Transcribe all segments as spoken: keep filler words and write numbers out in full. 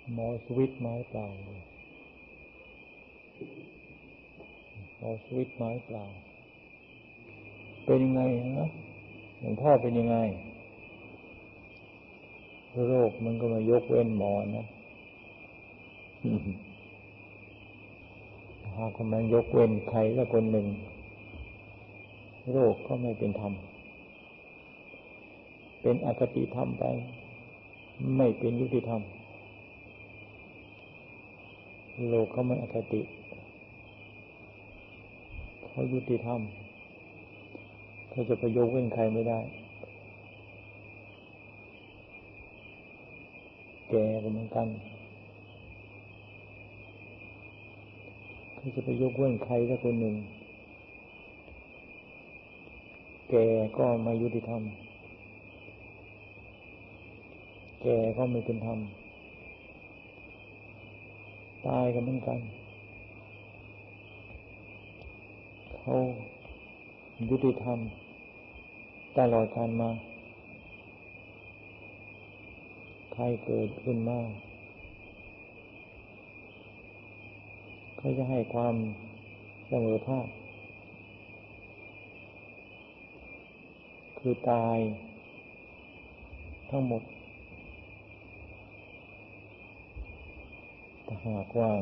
หมอสวิตไม้เปล่าหมอสวิตไม้เปล่าเป็นยังไงนะหลวงพ่อเป็นยังไงโรคมันก็มายกเว้นหมอนะหากมันยกเว้นใครสักคนหนึ่งโรคก็ไม่เป็นธรรมเป็นอคติธรรมไปไม่เป็นยุติธรรมโลกเขาไม่อคติเขายุติธรรมเขาจะไปยกเว้นใครไม่ได้แก่ก็เหมือนกันเขาจะไปยกเว้นใครสักคนหนึ่งแก่ก็ไม่ยุติธรรมแก่ก็ไม่เป็นธรรมตายก็เหมือนกันเขายุติธรรมตลอดกาลมาใครเกิดขึ้นมาเขาจะให้ความเสมอภาคคือตายทั้งหมดถ้าหากว่า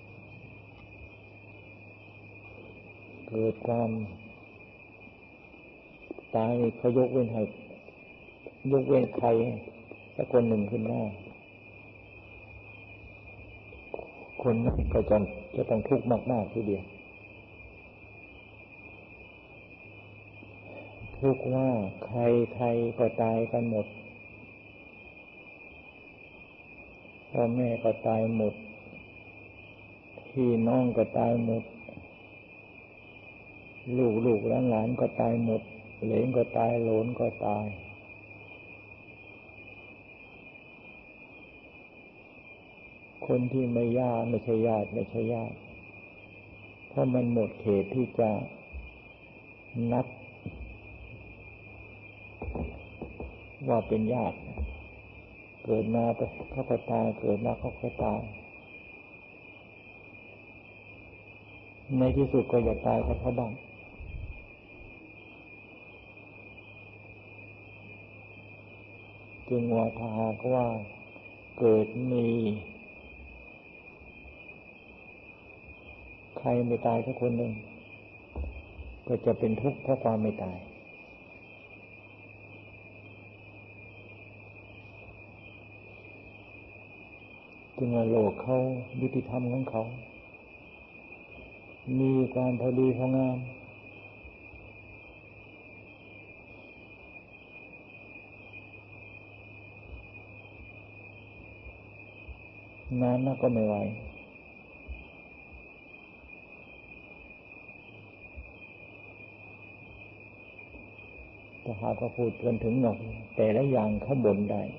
เกิดความตายนี่เขายกเว้นให้ยกเว้นใครสักคนหนึ่งขึ้นมาคนนั้นก็จะจะต้องทุกข์มากๆทีเดียวทุกข์ว่าใครใครก็ตายกันหมดพ่อแม่ก็ตายหมดพี่น้องก็ตายหมดลูกลูกหลานหลานก็ตายหมดเหลนก็ตายโหลนก็ตายคนที่ไม่ญาติไม่ใช่ญาติไม่ใช่ญาติเพราะมันหมดเขตที่จะนับว่าเป็นญาติเกิดมาเขาก็ตายเกิดมาเขาก็ตายในที่สุดก็อยากตายกับเขาบ้างจึงว่าถ้าหากว่าเกิดมีใครไม่ตายสักคนหนึ่งก็จะเป็นทุกข์เพราะความไม่ตายจึงว่าโลกเขายุติธรรมของเขามีการพอดีพองามนานนักก็ไม่ไหวแต่หากว่าพูดกันถึงหนอกแต่ละอย่างเขาบ่นได้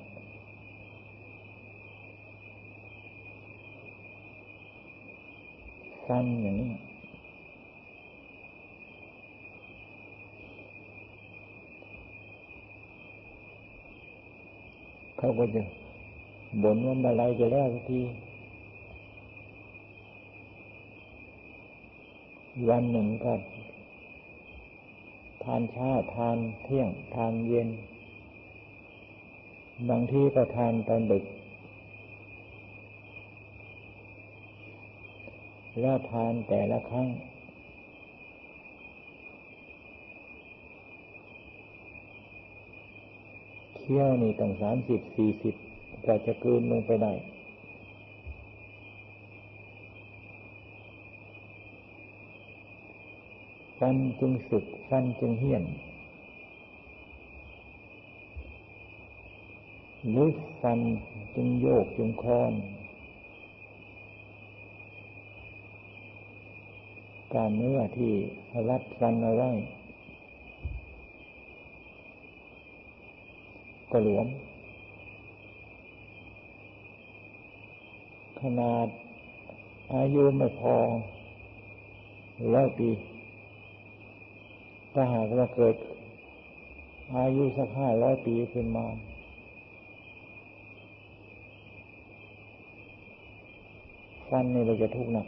ฟันอย่างนี้เขาก็จะบ่นว่าเมื่อไรจะแล้วสักทีวันหนึ่งก็ทานเช้าทานเที่ยงทานเย็นบางทีก็ทานตอนดึกแล้วทานแต่ละครั้งเคี้ยวนี่ต้องสามสิบสี่สิบกว่าจะกลืนลงไปได้ฟันจึงสึกฟันจึงเหี้ยนหรือฟันจึงโยกจึงคลอนกล้ามเนื้อที่รัดฟันเอาไว้ก็หลวมขนาดอายุไม่พอร้อยปีถ้าหากว่าเกิดอายุสักห้าร้อยปีขึ้นมาฟันนี่เราจะทุกข์หนัก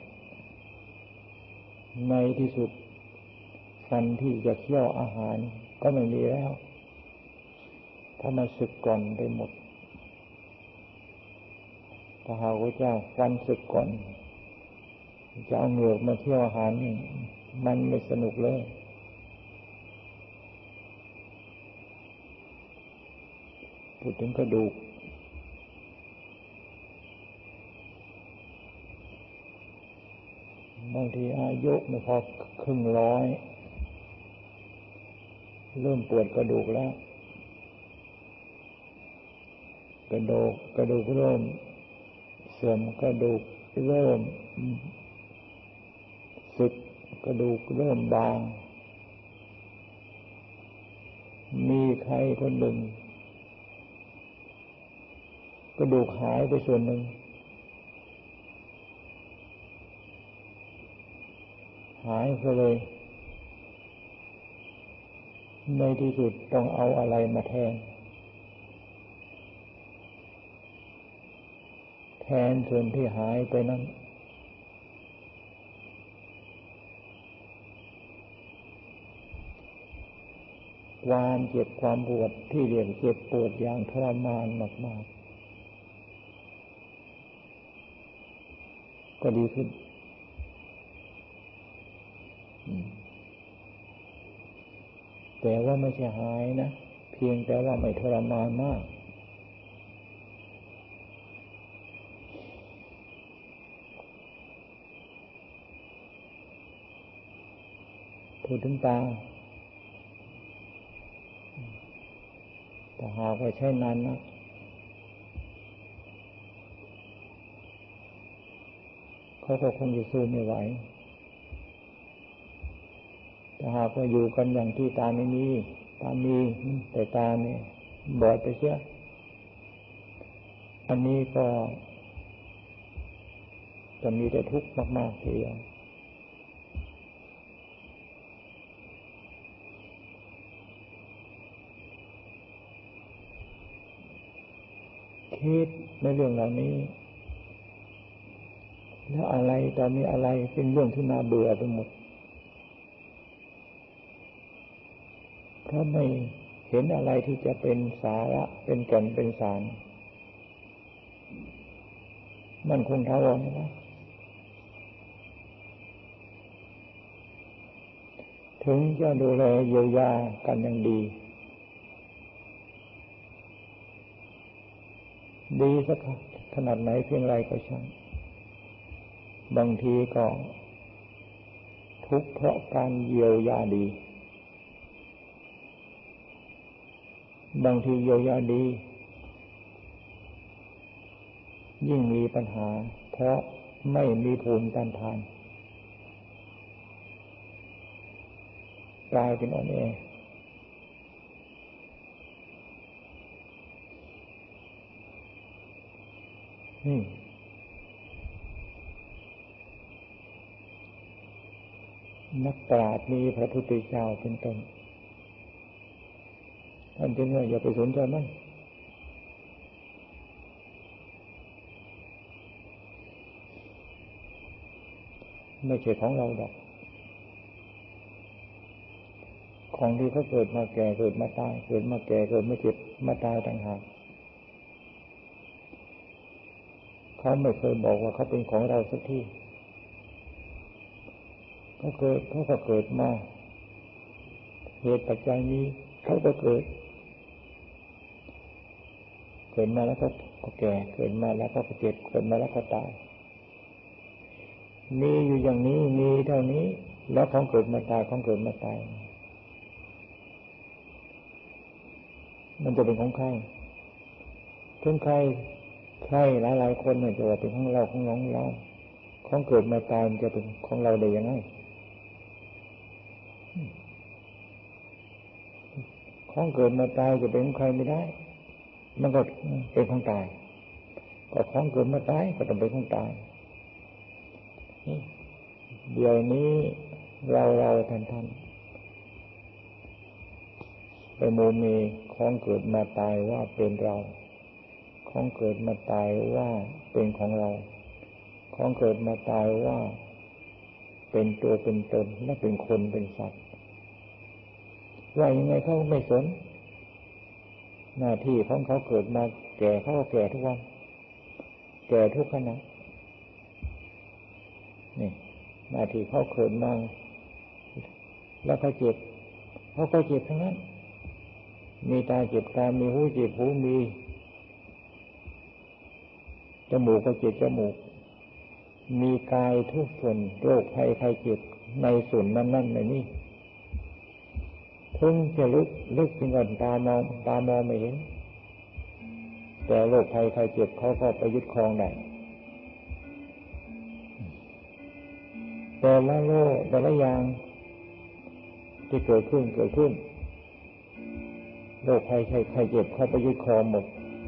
ในที่สุดฟันที่จะเคี้ยวอาหารก็ไม่มีแล้วถ้ามันสึกก่อนไปหมดพระหากเจ้าฟันสึกก่อนจะเอาเหงือกมาเคี้ยวอาหารนี่มันไม่สนุกเลยพูดถึงกระดูกบางทีอายุไม่พอครึ่งร้อยเริ่มปวดกระดูกแล้วกระดูกกระดูกเริ่มเสื่อมกระดูกเริ่มสึกกระดูกเริ่มบางมีใครคนหนึ่งกระดูกหายไปส่วนหนึ่งหายไปเลยในที่สุดต้องเอาอะไรมาแทนแทนส่วนที่หายไปนั้นความเจ็บความปวดที่เรียกเจ็บปวดอย่างทรมานมากๆก็ดีขึ้นแต่ว่าไม่ใช่หายนะเพียงแต่ว่าไม่ทรมานมากพูดถึงตาแต่หากว่าใช้นานนะเขาก็คงจะสู้ไม่ไหวแต่หากว่าอยู่กันอย่างที่ตาไม่มีตามีแต่ตาเนี่ยบอดไปเสียอันนี้ก็จะมีแต่ทุกข์มากๆทีเดียวคิดในเรื่องเหล่านี้แล้วอะไรตอนนี้อะไรเป็นเรื่องที่น่าเบื่อไปหมดเพราะไม่เห็นอะไรที่จะเป็นสาระเป็นแก่นเป็นสารมันคงถาวรนะถึงจะดูแลเยียวยากันอย่างดีดีสักขนาดไหนเพียงไรก็ช่างบางทีก็ทุกข์เพราะการเยียวยาดีบางทีเยียวยาดียิ่งมีปัญหาเพราะไม่มีภูมิต้านทานกลายเป็นอ่อนแอนี่นักปราชญ์มีพระพุทธเจ้าเป็นต้นท่านจึงว่าอย่าไปสนใจมันไม่ใช่ของเราดอกของที่เขาเกิดมาแก่เกิดมาตายเกิดมาแก่เกิดมาเจ็บมาตายต่างหากเขาไม่เคยบอกว่าเขาเป็นของเราสักทีเขาเกิดเขาก็เกิดมาเหตุปัจจัยนี้เขาก็เกิดเกิดมาแล้วก็แก่เกิดมาแล้วก็เจ็บเกิดมาแล้วก็ตายมีอยู่อย่างนี้มีเท่านี้แล้วของเกิดมาตายของเกิดมาตายมันจะเป็นของใครถึงใครใครหลายๆคนเนี่ยจะว่าเป็นของเราของน้องเราของเกิดมาตายมันจะเป็นของเราได้ยังไงของเกิดมาตายจะเป็นของใครไม่ได้มันก็เป็นของตายก็ของเกิดมาตายก็ต้องเป็นของตายเดี๋ยวนี้เราเราท่านท่านไปโมเมของเกิดมาตายว่าเป็นเราของเกิดมาตายว่าเป็นของเราขของเกิดมาตายว่าเป็นตัวเป็นตนและเป็นคนเป็นสัตว์ว่ายังไงเขาไม่สนหน้าที่ของเขาเกิดมาแก่เขาก็แก่ทุกวันแก่ทุกขณะนี่หน้าที่เขาเกิดมาแล้วเขาเจ็บเขาก็เจ็บทั้งนั้นมีตาเจ็บตามีหูเจ็บหูมีจมูกก็เจ็บจมูกมีกายทุกส่วนโรคภัยไข้เจ็บในส่วนนั้นๆในนี้ถึงจะลึกลึกถึงกันตามองตามองไม่เห็นแต่โรคภัยไข้เจ็บเขาก็ไปยึดครองได้แต่ละโรคแต่ละอย่างที่เกิดขึ้นเกิดขึ้นโรคภัยไข้เจ็บเขาไปยึดครองหมด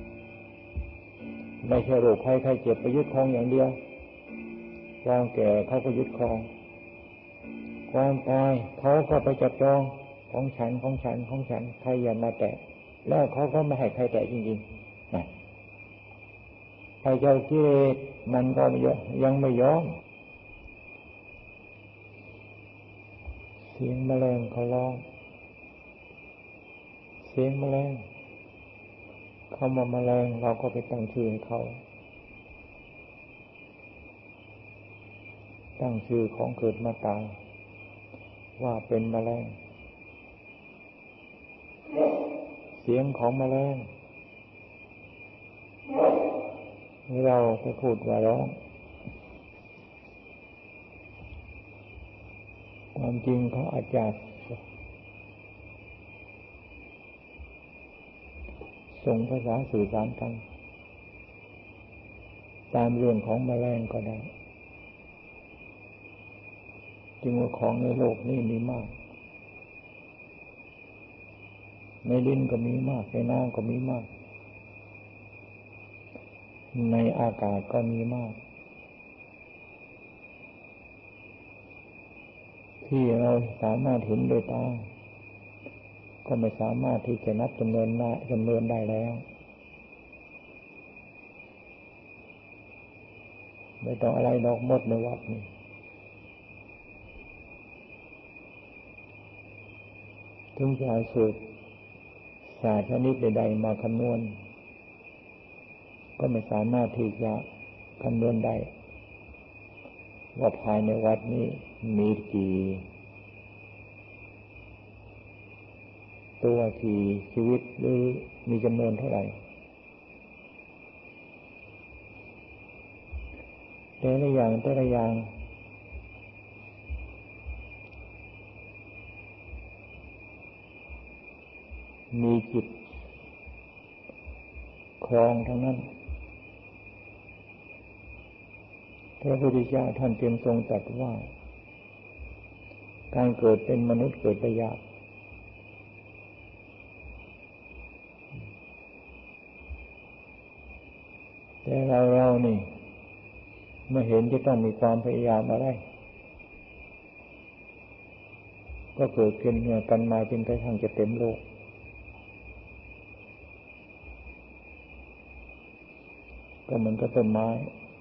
ไม่ใช่โรคภัยไข้เจ็บไปยึดครองอย่างเดียวความแก่เขาก็ยึดครองความตายเขาก็ไปจับจองของฉันของฉันของฉันใครอย่ามาแตะแล้วเขาก็ไม่ให้ใครแตะจริงๆนะใครเจ้ากิเลสมันก็ยังไม่ยอมเสียงแมลงเขาร้องเสียงแมลงเขามาแมลงเราก็ไปตั้งชื่อให้เขาตั้งชื่อของเกิดมาตายว่าเป็นแมลงเสียงของแมลงเราไปพูดว่าร้องความจริงเขาอาจจะส่งภาษาสื่อสารกันตามเรื่องของแมลงก็ได้จึงว่าของในโลกนี้มีมากในดินก็มีมากในน้ำก็มีมากในอากาศก็มีมากที่เราสามารถเห็นโดยตาก็ไม่สามารถที่จะนับจำนวนได้จำนวนได้แล้วไม่ต้องอะไรดอกมดในวัดนี่ถึงจะเอาสูตรศาสตร์ชนิดใดๆมาคำนวณก็ไม่สามารถที่จะคำนวณได้ว่าภายในวัดนี้มีกี่ตัวกี่ชีวิตหรือมีจำนวนเท่าไหร่แต่ละอย่างแต่ละอย่างมีจิตครองทั้งนั้นพระพุทธเจ้าท่านจึงทรงตรัสว่าการเกิดเป็นมนุษย์เกิดได้ยากแต่เราเรานี่เมื่อเห็นจะต้องมีความพยายามอะไรก็เกิดขึ้นเมื่อกันมาจนกระทั่งจะเต็มโลกก็เหมือนกับต้นไม้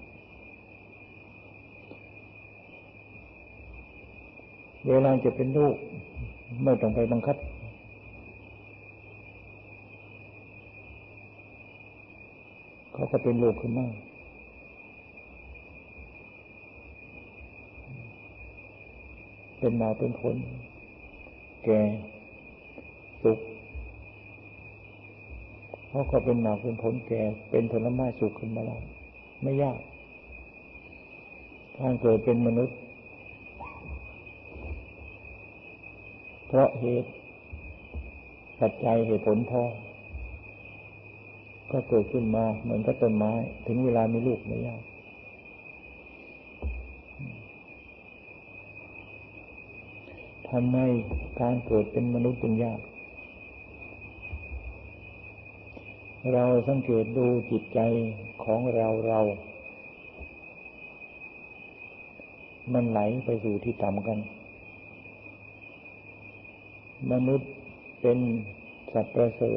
เวลาจะเป็นลูกไม่ต้องไปบังคับเขาก็เป็นลูกขึ้นมาเป็นมาเป็นผลแก่สุกเขาก็เป็นมาเป็นผลแก่เป็นผลไม้สุกขึ้นมาแล้วไม่ยากการเกิดเป็นมนุษย์เพราะเหตุปัจจัยเหตุผลพอก็เกิดขึ้นมาเหมือนกับต้นไม้ถึงเวลามีลูกไม่ยากทำไมการเกิดเป็นมนุษย์จึงยากเราสังเกตดูจิตใจของเราเรามันไหลไปสู่ที่ต่ำกันมนุษย์เป็นสัตว์ประเสริฐ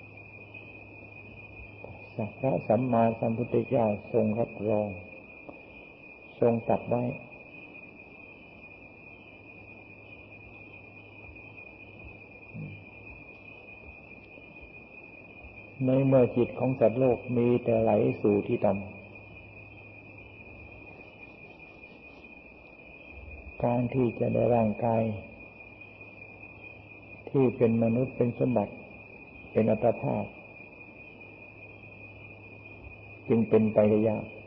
พระสัมมาสัมพุทธเจ้าทรงรับรองทรงตัดไว้ในเมื่อจิตของสัตว์โลกมีแต่ไหลสู่ที่ต่ำการที่จะได้ร่างกายที่เป็นมนุษย์เป็นสมบัติเป็นอัตภาพจึงเป็นไปได้ยาก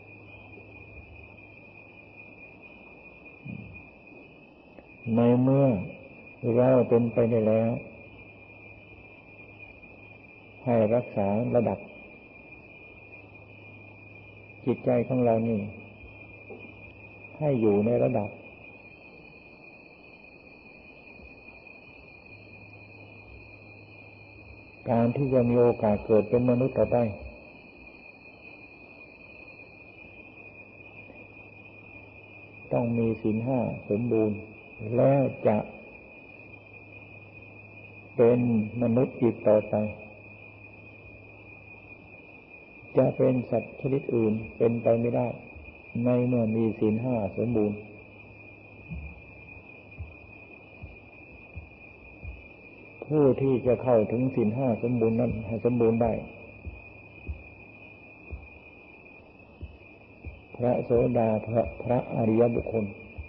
ในเมื่อเราเป็นไปได้แล้วให้รักษาระดับจิตใจของเรานี่ให้อยู่ในระดับการที่จะมีโอกาสเกิดเป็นมนุษย์ต่อไปต้องมีศีลห้าสมบูรณ์แล้วจะเป็นมนุษย์อีกต่อไปจะเป็นสัตว์ชนิดอื่นเป็นไปไม่ได้ในเมื่อมีศีลห้าสมบูรณ์ผู้ที่จะเข้าถึงศีลห้าสมบูรณ์นั้นให้สมบูรณ์ได้พระโสดาพระพระอริยบุคคล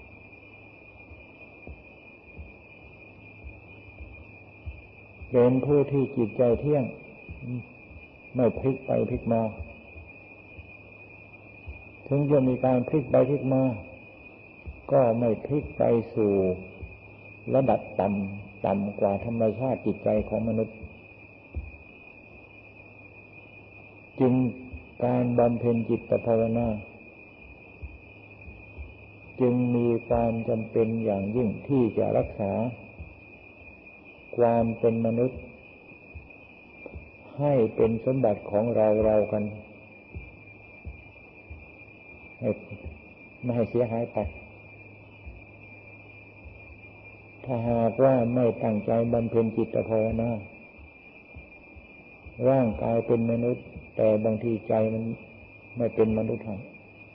เป็นผู้ที่จิตใจเที่ยงไม่พลิกไปพลิกมาถึงจะมีการพลิกไปพลิกมาก็ไม่พลิกไปสู่ระดับต่ำต่ำกว่าธรรมชาติจิตใจของมนุษย์จึงการบำเพ็ญจิตภาวนาจึงมีความจำเป็นอย่างยิ่งที่จะรักษาความเป็นมนุษย์ให้เป็นสมบัติของเราเรากันให้ไม่ให้เสียหายไปถ้าหากว่าไม่ตั้งใจบำเพ็ญจิตภาวนาร่างกายเป็นมนุษย์แต่บางทีใจมันไม่เป็นมนุษย์ให้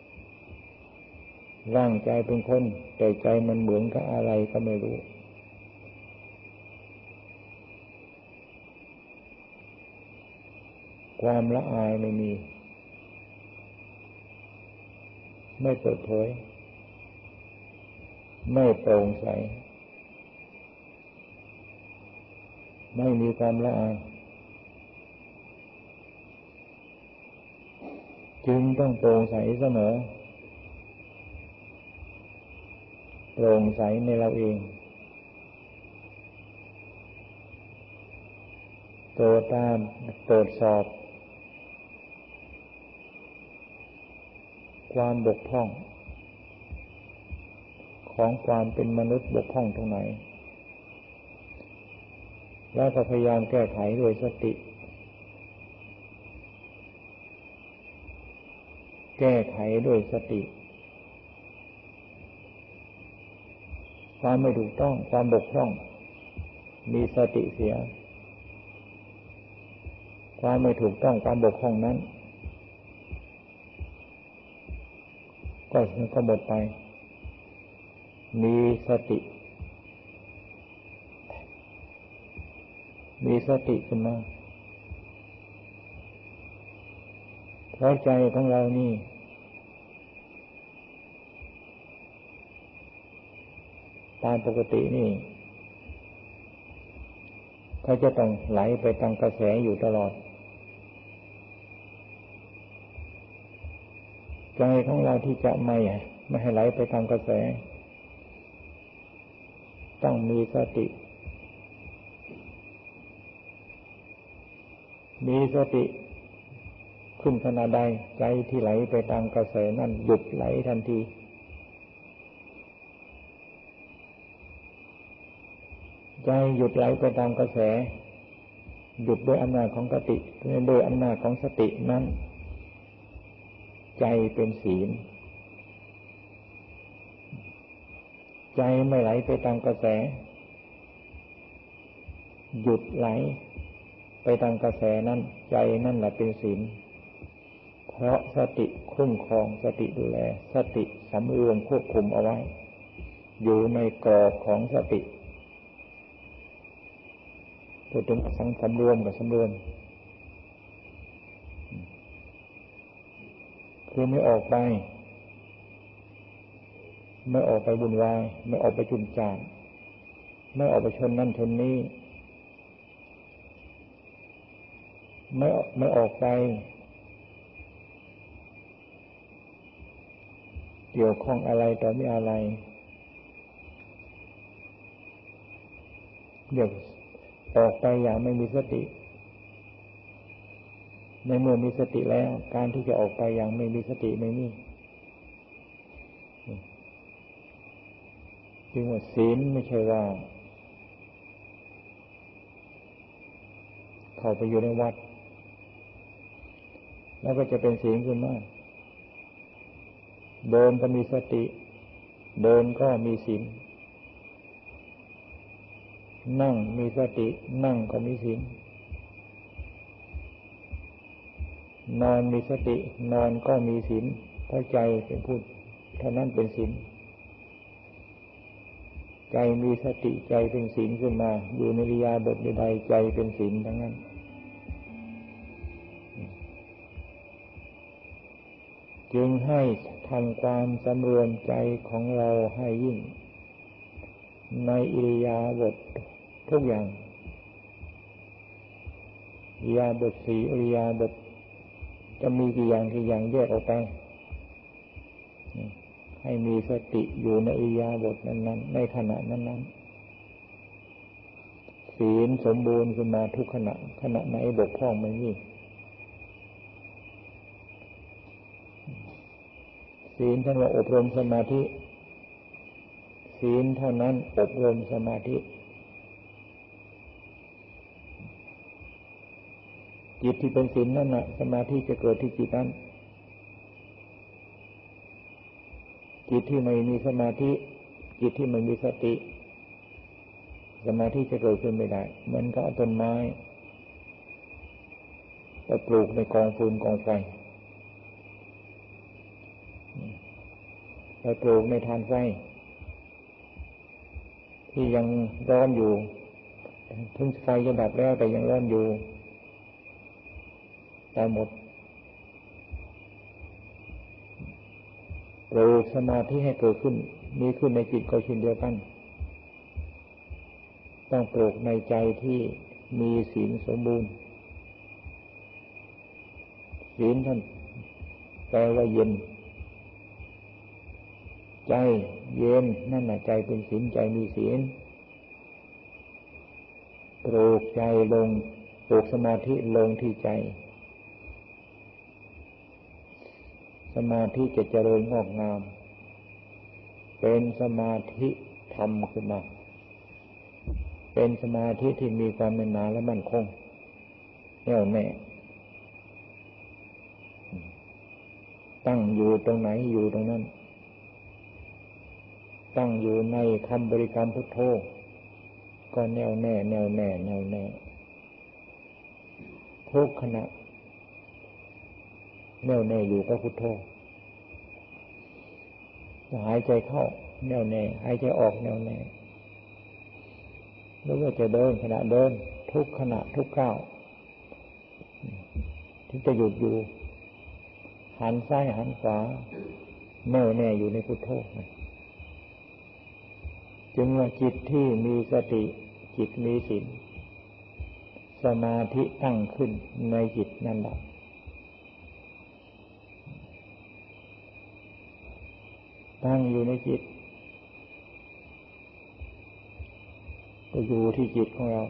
ร่างกายเป็นคนแต่ใจมันเหมือนกับอะไรก็ไม่รู้ความละอายไม่มีไม่เปิดเผยไม่โปร่งใสไม่มีความละอายจึงต้องโปร่งใสเสมอโปร่งใสในเราเองตรวจตามตรวจสอบความบกพร่องของความเป็นมนุษย์บกพร่องตรงไหนแล้วก็พยายามแก้ไขด้วยสติแก้ไขด้วยสติความไม่ถูกต้องความบกพร่องมีสติเสียความไม่ถูกต้องความบกพร่องนั้นก็ก็หมดไปมีสติมีสติขึ้นมาเพราะใจของเรานี่ตามปกตินี่เขาจะต้องไหลไปตามกระแสอยู่ตลอดใจของเราที่จะไม่ไม่ให้ไหลไปตามกระแสต้องมีสติมีสติขึ้นขณะใดใจที่ไหลไปตามกระแสนั่นหยุดไหลทันทีใจหยุดไหลไปตามกระแสหยุดด้วยอำนาจของสติโดยอำนาจของสตินั้นใจเป็นศีลใจไม่ไหลไปตามกระแสหยุดไหลไปตามกระแสนั้นใจนั่นแหละเป็นศีลพเพราะสติคุ้มครองสติดูแลสติสำรวมควบคุมเอาไว้อยู่ในกรอบของสติพูดถึงสังสำรวมกับสำรวมคือไม่ออกไปไม่ออกไปวุ่นวายไม่ออกไปจุนจ่านไม่ออกไปชนนั่นชนนี้ไม่ไม่ออกไปเกี่ยวข้องอะไรต่อไม่อะไรเดี๋ยวออกไปอย่างไม่มีสติในเมื่อมีสติแล้วการที่จะออกไปอย่างไม่มีสติไม่มีจึงว่าศีลไม่ใช่ว่าเข้าไปอยู่ในวัดแล้วก็จะเป็นศีลขึ้นมาเดินก็มีสติเดินก็มีศีลนั่งมีสตินั่งก็มีศีลนอนมีสตินอนก็มีศีลเพราะใจเป็นผู้เท่านั้นเป็นศีลใจมีสติใจเป็นศีลขึ้นมาอยู่ในอิริยาบถใดใจเป็นศีลทั้งนั้นจึงให้ทำความสำรวมใจของเราให้ยิ่งในอิริยาบถทุกอย่างอิริยาบถสี่อิริยาบถจะมีกี่อย่างกี่อย่างแยกออกไปให้มีสติอยู่ในอิริยาบถนั้นๆในขณะนั้นๆศีลสมบูรณ์ขึ้นมาทุกขณะขณะไหนบกพร่องไม่มีศีลท่านว่าอบรมสมาธิศีลเท่านั้นอบรมสมาธิจิตที่เป็นศีลนั่นน่ะสมาธิจะเกิดที่จิตนั้นจิตที่ไม่มีสมาธิจิตที่ไม่มีสติสมาธิจะเกิดขึ้นไม่ได้เหมือนกับต้นไม้ไปปลูกในกองฟืนกองไฟไปปลูกในฐานไฟที่ยังร้อนอยู่ถึงไฟจะดับแล้วแต่ยังร้อนอยู่ตายหมดปลูกสมาธิให้เกิดขึ้นมีขึ้นในจิตก็เช่นเดียวกันต้องปลูกในใจที่มีศีลสมบูรณ์ศีลท่านแปลว่าเย็นใจเย็นนั่นน่ะใจเป็นศีลใจมีศีลปลูกใจลงปลูกสมาธิลงที่ใจสมาธิจะเจริญงอกงามเป็นสมาธิธรรมขึ้นมาเป็นสมาธิที่มีความแน่นหนาและมั่นคงแน่วแน่ตั้งอยู่ตรงไหนอยู่ตรงนั้นตั้งอยู่ในคำบริกรรมพุทโธก็แน่วแน่แน่วแน่แน่วแน่ทุกขณะแน่วแน่อยู่กับพุทโธหายใจเข้าแน่วแน่หายใจออกแน่วแน่แล้วก็จะเดินขณะเดินทุกขณะทุกก้าวที่จะหยุดอยู่หันซ้ายหันขวาแน่วแน่อยู่ในพุทโธจึงว่าจิตที่มีสติจิตมีศีลสมาธิตั้งขึ้นในจิตนั่นแหละตั้งอยู่ในจิตก็อยู่ที่จิตของเรา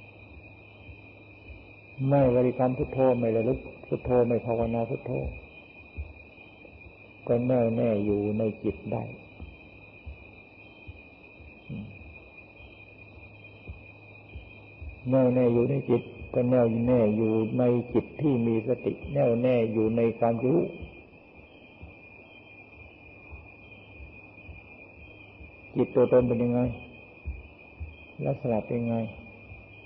ไม่บริกรรมพุทโธไม่ระลึกพุทโธไม่ภาวนาพุทโธก็แน่วแน่อยู่ในจิตได้แน่วแน่อยู่ในจิตก็แน่วแน่อยู่ในจิตที่มีสติแน่วแน่อยู่ในความรู้จิตตัวตนเป็นยังไงลักษณะเป็นยังไง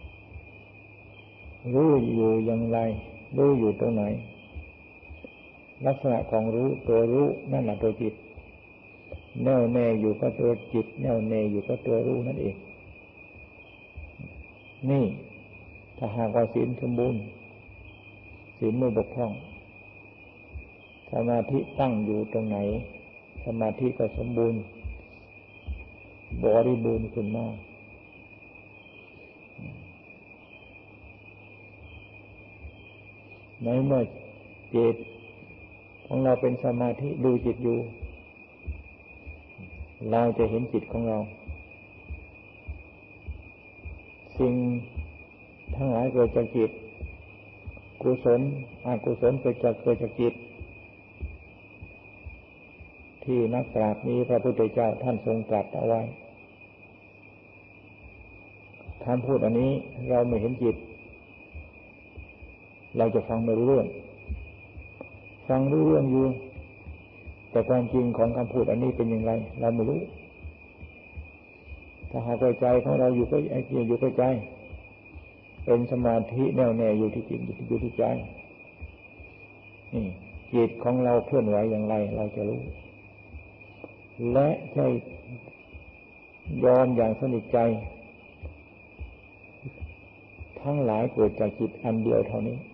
รู้อยู่อย่างไรรู้อยู่ตรงไหนลักษณะของรู้ตัวรู้นั่นแหละตัวจิตแน่วแน่อยู่ก็ตัวจิตแน่วแน่อยู่ก็ตัวรู้นั่นเองนี่ถ้าหากว่าศีลสมบูรณ์ศีลไม่บกพร่องสมาธิตั้งอยู่ตรงไหนสมาธิก็สมบูรณ์บริบูรณ์ขึ้นมาในเมื่อจิตของเราเป็นสมาธิดูจิตอยู่เราจะเห็นจิตของเราสิ่งทั้งหลายเกิดจากจิตกุศลอกุศลเกิดจากเกิดจากจิตที่นักปราชญ์นี้พระพุทธเจ้าท่านทรงตรัสเอาไว้ท่านพูดอันนี้เราไม่เห็นจิตเราจะฟังไม่รู้เรื่องฟังรู้เรื่องอยู่แต่ความจริงของคำพูดอันนี้เป็นอย่างไรเราไม่รู้ถ้าหากใจของเราอยู่ก็ไอ้ที่อยู่กับใจเป็นสมาธิแน่วแน่อยู่ที่จิตอยู่ที่ใจนี่จิตของเราเคลื่อนไหวอย่างไรเราจะรู้และใช่ยอมอย่างสนิทใจทั้งหลายเกิดจากจิตอันเดียวเท่านี้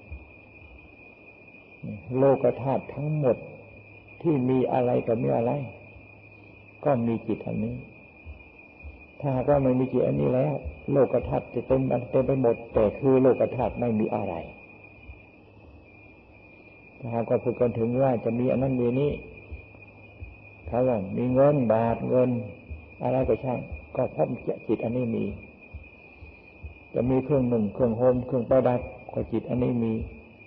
โลกธาตุทั้งหมดที่มีอะไรกับไม่อะไรก็มีจิตอันนี้ถ้าหากว่าไม่มีจิตอันนี้แล้วโลกธาตุจะเต็มเต็มไปหมดแต่คือโลกธาตุไม่มีอะไรถ้าหากว่าพูดกันถึงว่าจะมีอันนั้นมีนี้เขาว่ามีเงินบาทเงินอะไรก็ช่างก็เพราะจิตอันนี้มีจะมีเครื่องหนึ่งเครื่องโฮมเครื่องประดับก็จิตอันนี้มี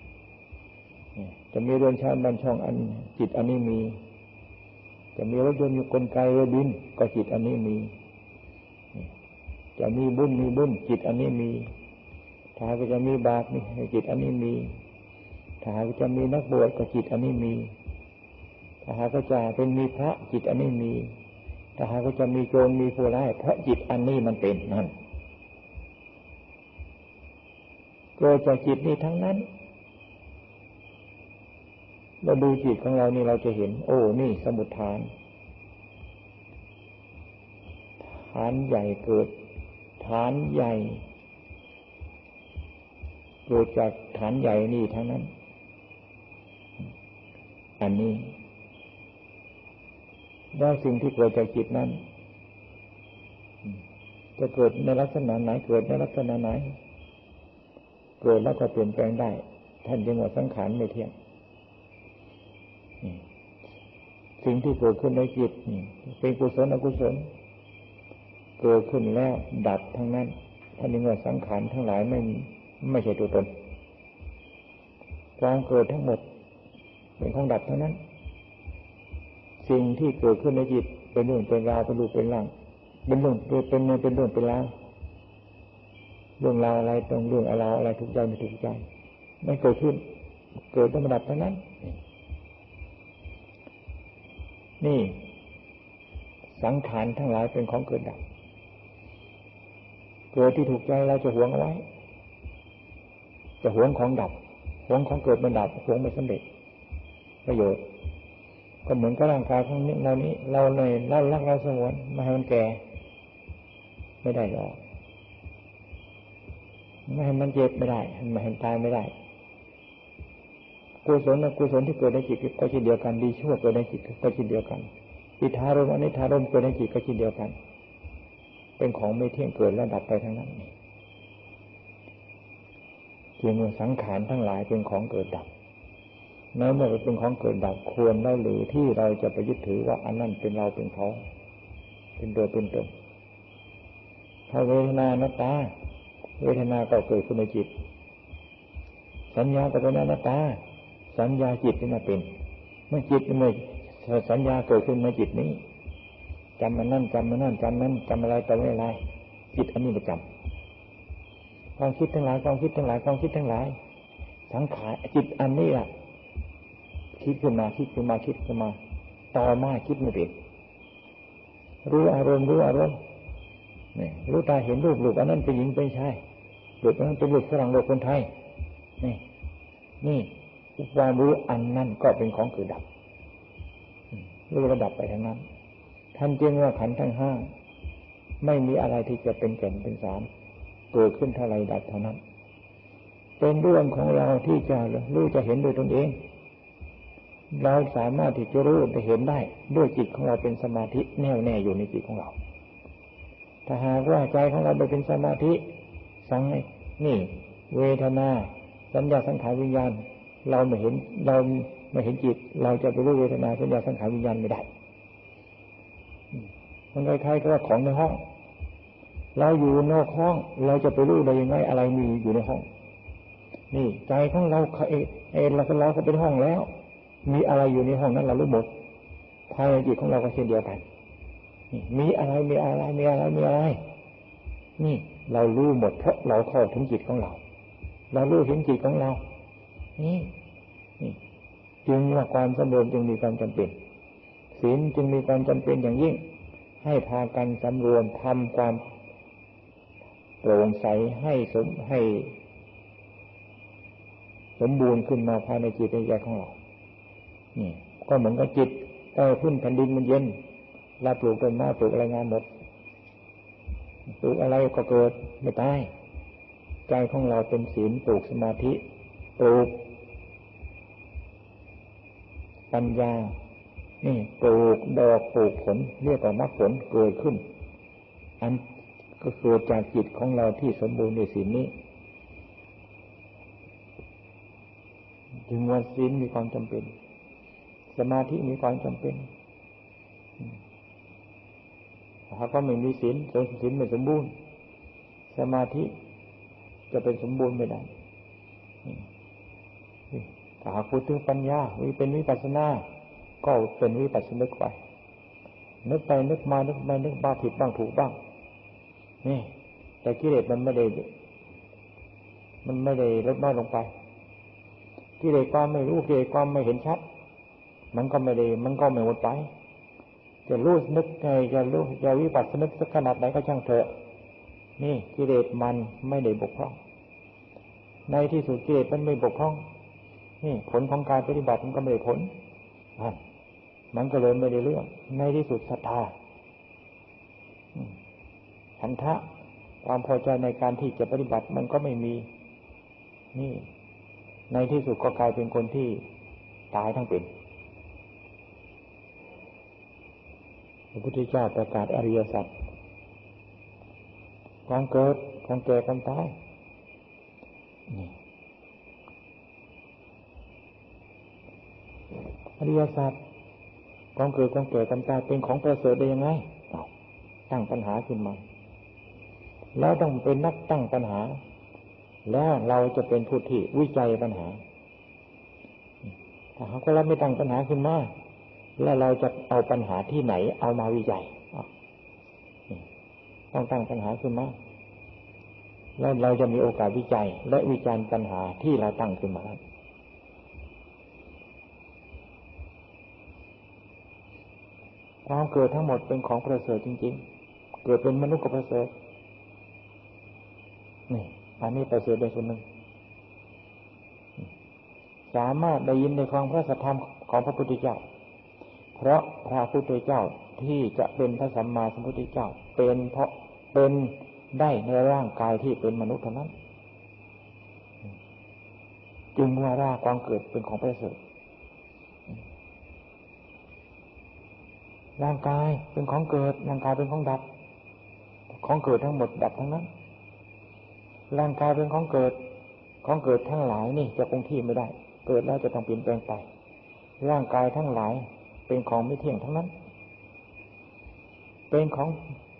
จะมีเรือนชานบ้านช่องอันจิตอันนี้มีจะมีรถยนต์มีกลไกเรือบินก็จิตอันนี้มีจะมีบุญมีบุญจิตอันนี้มีถ้าก็จะมีบาปมีจิตอันนี้มีถ้าก็จะมีนักบวชก็จิตอันนี้มีถ้าหากก็จะเป็นมีพระจิตอันนี้มีถ้าหากก็จะมีโจรมีผู้ร้ายเพราะจิตอันนี้มันเป็นนั่นเกิดจากจิตนี้ทั้งนั้นเราดูจิตของเรานี่เราจะเห็นโอ้นี่สมุฏฐานฐานใหญ่เกิดฐานใหญ่เกิดจากฐานใหญ่นี่ทั้งนั้นอันนี้แล้วสิ่งที่เกิดจากจิตนั้นจะเกิดในลักษณะไหนเกิดในลักษณะไหนเกิดแล้วก็เปลี่ยนแปลงได้ท่านจึงว่าสังขารไม่เที่ยงสิ่งที่เกิดขึ้นในจิตเป็นกุศลอกุศลเกิดขึ้นแล้วดับทั้งนั้นท่านจึงว่าสังขารทั้งหลายไม่ไม่ใช่ตัวตนความเกิดทั้งหมดเป็นของดับทั้งนั้นสิ่งที่เกิดขึ้นในจิตเป็นเรื่องเป็นราวเป็นรูปเป็นร่างเป็นเรื่องเป็นเรื่องเป็นเรื่องเป็นราวเรื่องราวอะไรตรงเรื่องอะไรอะไรทุกใจไม่ถูกใจไม่เกิดขึ้นเกิดต้องดับทั้งนั้นนี่สังขารทั้งหลายเป็นของเกิดดับเกิดที่ถูกใจเราจะหวงเอาไว้จะหวงของดับหวงของเกิดมันดับหวงไม่สำเร็จประโยชน์ก็เหมือนกับร่างกายของเรานี้เราเลยเรารักเราสงวนไม่ให้มันแก่ไม่ได้หรอกไม่ให้มันเจ็บไม่ได้ไม่ให้มันตายไม่ได้กุศลและกุศลที่เกิดในจิตก็เช่นเดียวกันดีชั่วเกิดในจิตก็เช่นเดียวกันอิทธารมอนิธารมเกิดในจิตก็เช่นเดียวกันเป็นของไม่เที่ยงเกิดและดับไปทั้งนั้นเกี่ยวกับสังขารทั้งหลายเป็นของเกิดดับในเมื่อเป็นของเกิดดับควรแล้วหรือที่เราจะไปยึดถือว่าอันนั้นเป็นเราเป็นเขาเป็นตัวเป็นตนถ้าเวทนานัตตาเวทนาก็เกิดขึ้นในจิตสัญญาก็เป็นอนัตตาสัญญาจิตที่มาเป็นเมื่อจิตเมื่อสัญญาเกิดขึ้นในจิตนี้จำมันนั่นจำมันนั่นจำนั้นจำอะไรต่อไม่อะไรจิตอันนี้ไปจำความคิดทั้งหลายความคิดทั้งหลายความคิดทั้งหลายสังขารจิตอันนี้แหละคิดขึ้นมาคิดขึ้นมาคิดขึ้นมาต่อมาคิดไม่เป็นรู้อารมณ์รู้อารมณ์นี่รู้ตาเห็นรูปรูปอันนั้นเป็นหญิงเป็นชายรูปอันนั้นเป็นรูปฝรั่งรูปคนไทยนี่นี่ความรู้อันนั้นก็เป็นของเกิดดับรู้ระดับไปทั้งนั้นท่านจึงว่าขันธ์ทั้งห้าไม่มีอะไรที่จะเป็นแก่นเป็นสารเกิดขึ้นเท่าไรดับเท่านั้นเป็นเรื่องของเราที่จะรู้จะเห็นโดยตนเองเราสามารถที่จะรู้จะเห็นได้ด้วยจิตของเราเป็นสมาธิแน่วแน่อยู่ในจิตของเราถ้าหากว่าใจของเราไปเป็นสมาธิสังนี่เวทนาสัญญาสังขารวิญญาณเราไม่เห็นเราไม่เห็นจิตเราจะไปรู้เวทนาสัญญาสังขารวิญญาณไม่ได้มันคล้ายๆกับของในห้องเราอยู่นอกห้องเราจะไปรู้ได้ยังไงอะไรมีอยู่ในห้องนี่ใจของเราเอเอเราเราก็เป็นห้องแล้วมีอะไรอยู่ในห้องนั้นเรารู้หมดภายในจิตของเราก็เช่นเดียวกันนี่มีอะไรมีอะไรมีอะไรมีอะไรนี่เรารู้หมดเพราะเราเข้าถึงจิตของเราเรารู้เห็นจิตของเรานี่นี่จึงว่าความสำรวมจึงมีความจำเป็นศีลจึงมีความจำเป็นอย่างยิ่งให้พากันสำรวมทำความโปร่งใสให้สมให้สมบูรณ์ขึ้นมาภายในจิตในใจของเรานี่ก็เหมือนกับจิตเออพื้นแผ่นดินมันเย็นเราปลูกต้นไม้ปลูกอะไรงานหมดปลูกอะไรก็เกิดไม่ตายใจของเราเป็นศีลปลูกสมาธิปลูกปัญญานี่ปลูกดอกปลูกผลเรียกว่ามรรคผลเกิดขึ้นอันก็เกิดจากจิตของเราที่สมบูรณ์ในศีลนี้จึงว่าศีลมีความจำเป็นสมาธิมีความจำเป็นถ้าก็ไม่มีศีลศีลไม่สมบูรณ์สมาธิจะเป็นสมบูรณ์ไม่ได้ถ้าหากพูดถึงปัญญาวิเป็นวิปัสสนาก็เป็นวิปัสสนึกไปนึกไปนึกมานึกไปนึกบ้าผิดบ้างถูกบ้างนี่แต่กิเลสมันไม่ได้มันไม่ได้ลดน้อยลงไปกิเลสความไม่รู้กิเลสความไม่เห็นชัดมันก็ไม่ได้มันก็ไม่หมดไปจะรู้นึกไงจะรู้จะวิปัสสนึกสักขนาดไหนก็ช่างเถอะนี่กิเลสมันไม่ได้บกพร่องในที่สุดกิเลสมันไม่บกพร่องนี่ผลของการปฏิบัติมันก็ไม่ได้ผลมันก็เลยไม่ได้เรื่องในที่สุดศรัทธาฉันทะความพอใจในการที่จะปฏิบัติมันก็ไม่มีนี่ในที่สุดก็กลายเป็นคนที่ตายทั้งเป็นพระพุทธเจ้าประกาศอริยสัจความเกิดความแก่ความตายนี่อริยสัจความเกิดความแก่ความตายเป็นของประเสริฐได้ยังไงตั้งปัญหาขึ้นมาแล้วต้องเป็นนักตั้งปัญหาแล้วเราจะเป็นผู้ที่วิจัยปัญหาถ้าหากเราไม่ตั้งปัญหาขึ้นมาแล้วเราจะเอาปัญหาที่ไหนเอามาวิจัยต้องตั้งปัญหาขึ้นมาแล้วเราจะมีโอกาสวิจัยและวิจารณ์ปัญหาที่เราตั้งขึ้นมาความเกิดทั้งหมดเป็นของประเสริฐจริงๆเกิดเป็นมนุษย์ก็ประเสริฐนี่อันนี้ประเสริฐได้ส่วนหนึ่งสามารถได้ยินในความพระสัทธรรมของพระพุทธเจ้าเพราะพระพุทธเจ้าที่จะเป็นพระสัมมาสัมพุทธเจ้าเป็นเพราะเป็นได้ในร่างกายที่เป็นมนุษย์เท่านั้นจึงว่าร่างความเกิดเป็นของประเสริฐร่างกายเป็นของเกิดร่างกายเป็นของดับของเกิดทั้งหมดดับทั้งนั้นร่างกายเป็นของเกิดของเกิดทั้งหลายนี่จะคงที่ไม่ได้เกิดแล้วจะต้องเปลี่ยนแปลงไปร่างกายทั้งหลายเป็นของไม่เที่ยงทั้งนั้นเป็นของ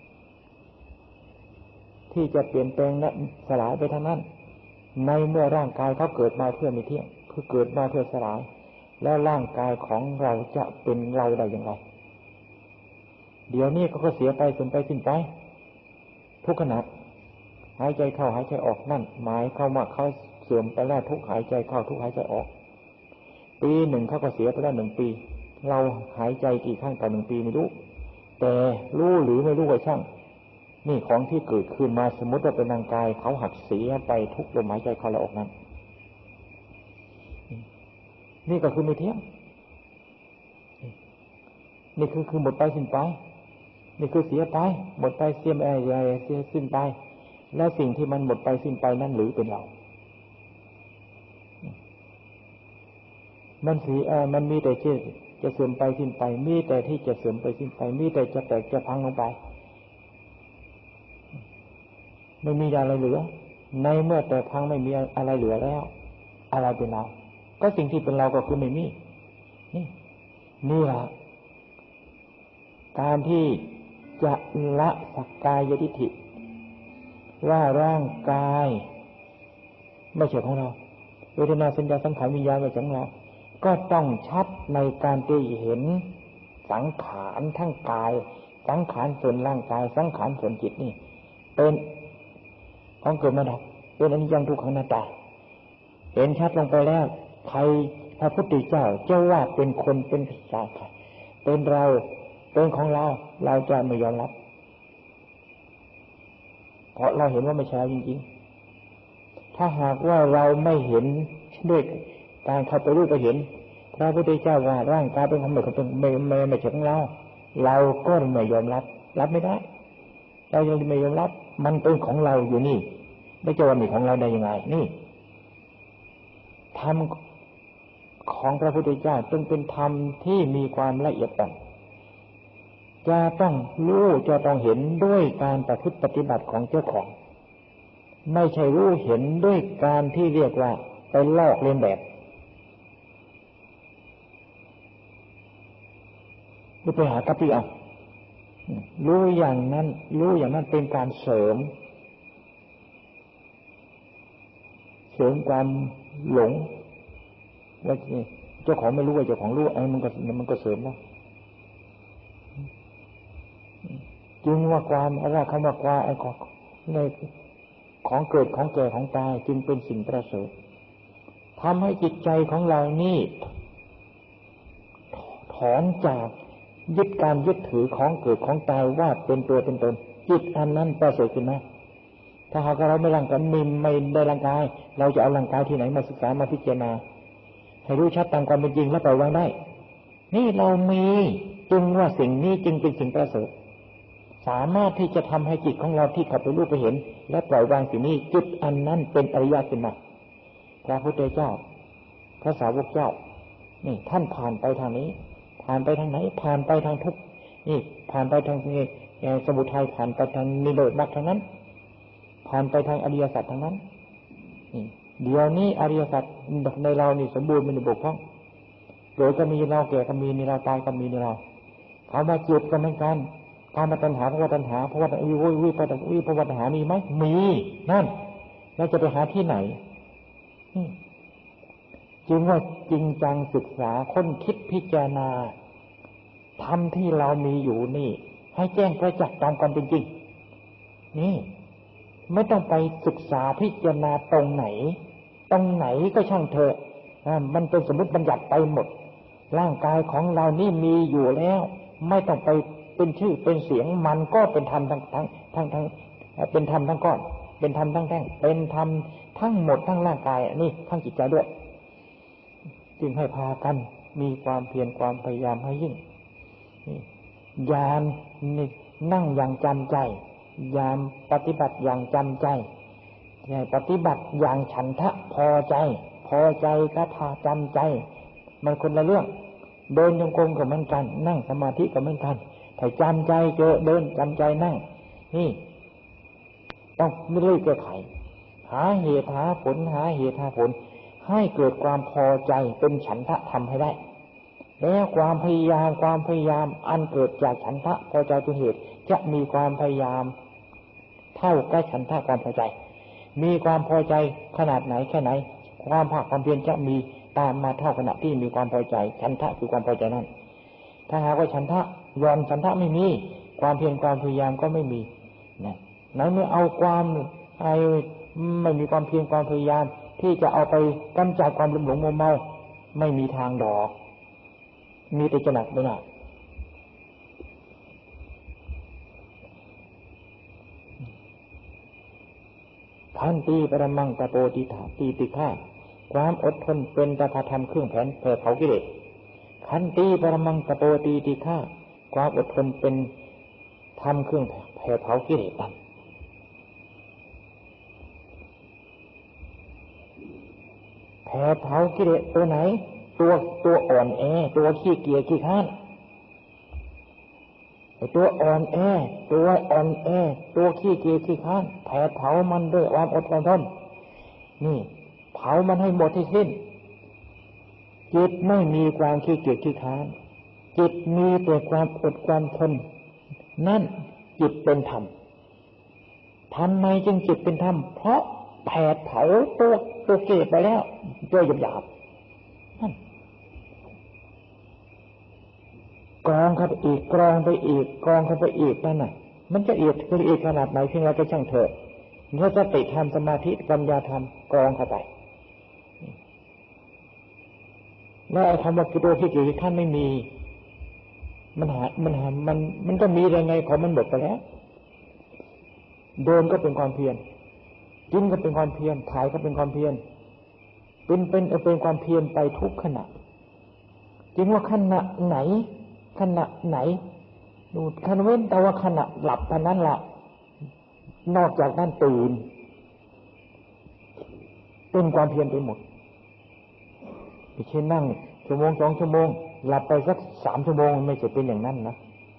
ที่จะเปลี่ยนแปลงและสลายไปทั้งนั้นในเมื่อร่างกายเขาเกิดมาเพื่อไม่เที่ยงคือเกิดมาเพื่อสลายแล้วร่างกายของเราจะเป็นเราได้อย่างไรเดี๋ยวนี้เขาก็เสียไปสูญไปสิ้นไปทุกขณะหายใจเข้าหายใจออกนั่นหมายเข้ามาเขาเสื่อมไปแล้วทุกหายใจเข้าทุกหายใจออกปีหนึ่งเขาก็เสียไปแล้วหนึ่งปีเราหายใจกี่ครั้งต่อหนึ่งปีไม่รู้แต่รู้หรือไม่รู้ก็ช่างนี่ของที่เกิดขึ้นมาสมมติว่าเป็นร่างกายเขาหักเสียไปทุกลมหายใจเข้าและออกนั้นนี่ก็คือไม่เที่ยงนี่คือคือหมดไปสิ้นไปนี่คือเสียไปหมดไปเสียไปเสียสิ้นไปแล้วสิ่งที่มันหมดไปสิ้นไปนั่นหรือเป็นเรามันสีเออมันมีแต่ที่จะเสื่อมไปสิ้นไปมีแต่ที่จะเสื่อมไปสิ้นไปมีแต่จะแตกจะพังลงไปไม่มีอะไรเหลือในเมื่อแต่พังไม่มีอะไรเหลือแล้วอะไรเป็นเราก็สิ่งที่เป็นเราก็คือไม่มีนี่นี่แหละการที่จะละสักกายทิฏฐิว่าร่างกายไม่ใช่ของเราเวทนาสัญญาสังขารวิญญาณไม่ใช่ของเราก็ต้องชัดในการที่เห็นสังขารทั้งกายสังขารส่วนร่างกายสังขารส่วนจิตนี่เป็นของเกิดมาดับเป็นอนิจจังทุกขังอนัตตาเห็นชัดลงไปแล้วใครพระพุทธเจ้าเจ้าว่าเป็นคนเป็นสาขาเป็นเราเป็นของเราเราจะไม่ยอมรับเพราะเราเห็นว่าไม่ใช่จริงๆถ้าหากว่าเราไม่เห็นด้วยการเข้าไปรู้ไปเห็นพระพุทธเจ้าว่าร่างกายเป็นของไม่เป็นไม่ไม่ไม่ใช่ของเราเราก็ไม่ยอมรับรับไม่ได้เรายังไม่ยอมรับมันเป็นของเราอยู่นี่ไม่จะว่ามีของเราได้ยังไงนี่ธรรมของพระพุทธเจ้าจึงเป็นธรรมที่มีความละเอียดอ่อนจะต้องรู้จะต้องเห็นด้วยการประพฤติปฏิบัติของเจ้าของไม่ใช่รู้เห็นด้วยการที่เรียกว่าไปลอกเลียนแบบหรือไปหากับพี่เอารู้อย่างนั้นรู้อย่างนั้นเป็นการเสริมเสริมความหลงว่าเจ้าของไม่รู้ว่าเจ้าของรู้ไอ้มันก็มันก็เสริมแล้วจึงว่าความอะไรคำว่าความไอ้ของในของเกิดของแก่ของตายจึงเป็นสิ่งประเสริฐทำให้จิตใจของเรานี่ถอนจากยึดการยึดถือของเกิดของตายว่าเป็นตัวเป็นตนจิตอันนั้นประเสริฐขึ้นนะถ้าหากเราไม่ร่างกายมินไม่ได้ร่างกายเราจะเอาร่างกายที่ไหนมาศึกษามาพิจารณาให้รู้ชัดตามความเป็นจริงแล้วปล่อยวางได้นี่เรามีจึงว่าสิ่งนี้จึงเป็นสิ่งประเสริฐสามารถที่จะทำให้จิตของเราที่เข้าไปรู้ไปเห็นและปล่อยวางสิ่งนี้จุดอันนั้นเป็นอริยะขึ้นมาพระพุทธเจ้าพระสาวกเจ้านี่ท่านผ่านไปทางนี้ผ่านไปทางไหนผ่านไปทางทุกข์นี่ผ่านไปทางนี้สมุทัยผ่านไปทางนิโรธมรรคทางนั้นผ่านไปทางอริยสัจทางนั้นนี่เดี๋ยวนี้อริยสัจในเรานี่สมบูรณ์ไม่ได้บกพร่องเกิดก็มีเราแก่ก็มีในเราตายก็มีในเราเขามาเจ็บกันเหมือนกันการมาตัณหาเพราะว่าตัณหาเพราะว่าวิวิวิปวิปวัฏหามีไหมมีนั่นเราจะไปหาที่ไหนจึงว่าจริงจังศึกษาค้นคิดพิจารณาธรรมที่เรามีอยู่นี่ให้แจ้งประจักษ์ตามความเป็นจริงนี่ไม่ต้องไปศึกษาพิจารณาตรงไหนตรงไหนก็ช่างเถอะมันเป็นสมมติบัญญัติไปหมดร่างกายของเรานี่มีอยู่แล้วไม่ต้องไปเป็นชื่อเป็นเสียงมันก็เป็นธรรมทั้งทั้งทั้งทั้งเป็นธรรมทั้งก้อนเป็นธรรมทั้งแท่งเป็นธรรมทั้งหมดทั้งร่างกายนี่ทั้งจิตใจด้วยจึงให้พากันมีความเพียรความพยายามให้ยิ่งยามนั่งอย่างจำใจยามปฏิบัติอย่างจำใจปฏิบัติอย่างฉันทะพอใจพอใจก็ทาจำใจมันคนละเรื่องเดินจงกรมก็เหมือนกันนั่งสมาธิก็เหมือนกันถ้าจำใจเจอเดินจำใจนั่งนี่ต้องไม่รีบแก้ไขหาเหตุหาผลหาเหตุหาผลให้เกิดความพอใจเป็นฉันทะธรรมให้ได้แล้วความพยายามความพยายามอันเกิดจากฉันทะพอใจเป็นเหตุจะมีความพยายามเท่ากับฉันทะความพอใจมีความพอใจขนาดไหนแค่ไหนความภาคความเพียรจะมีตามมาเท่าขณะที่มีความพอใจฉันทะคือความพอใจนั้นถ้าหากว่าฉันทะยอมฉันทะไม่มีความเพียรความพยายามก็ไม่มีนะไหนเมื่อเอาความไอ้ไม่มีความเพียรความพยายามที่จะเอาไปกำจัดความหลงหลงมัวเมาไม่มีทางดอกมีแต่จะหนักไปหนักขันติปรมังตะโปติถาตีติฆาความอดทนเป็นตถาธรรมเครื่องแผนแผดเผากิเลสขันติปรมังตโปตีติฆาความอดทนเป็นธรรมเครื่องแผดเผากิเลสแผดเผากิเลสตัวไหนตัวตัวอ่อนแอตัวขี้เกียจขี้ข้านไอ้ตัวอ่อนแอตัวอ่อนแอตัวขี้เกียจขี้ข้านแผดเผามันด้วยความอดทนนี่เผามันให้หมดให้สิ้นจิตไม่มีความขี้เกียจขี้ค้านจิตมีแต่ความอดความทนนั่นจิตเป็นธรรมทำไมจึงจิตเป็นธรรมเพราะแผดเผาตัวตัวเกศไปแล้วตัวหยาบๆนั่นกรองเข้าไปอีกกรองไปอีกกรองเข้าไปอีกนั่นน่ะมันจะเอียดคือเอียดขนาดไหนเพียงเราจะช่างเถอะเมื่อสติธรรมสมาธิปัญญาธรรมกรองเข้าไปแล้วไอ้คำว่ากิโลที่เกิดท่านไม่มีมันหามันหามันมันก็มียังไงของมันหมดไปแล้วเดินก็เป็นความเพียรกินก็เป็นความเพียรถ่ายก็เป็นความเพียรเป็นเป็นเป็นความเพียรไปทุกขณะจริงว่าขณะไหนขณะไหนดูขณะเว้นแต่ว่าขณะหลับเท่านั้นละนอกจากนั้นตื่นเป็นความเพียรไปหมดไม่ใช่นั่งชั่วโมงสองชั่วโมงหลับไปสักสามชั่วโมงไม่ใช่เป็นอย่างนั้นนะ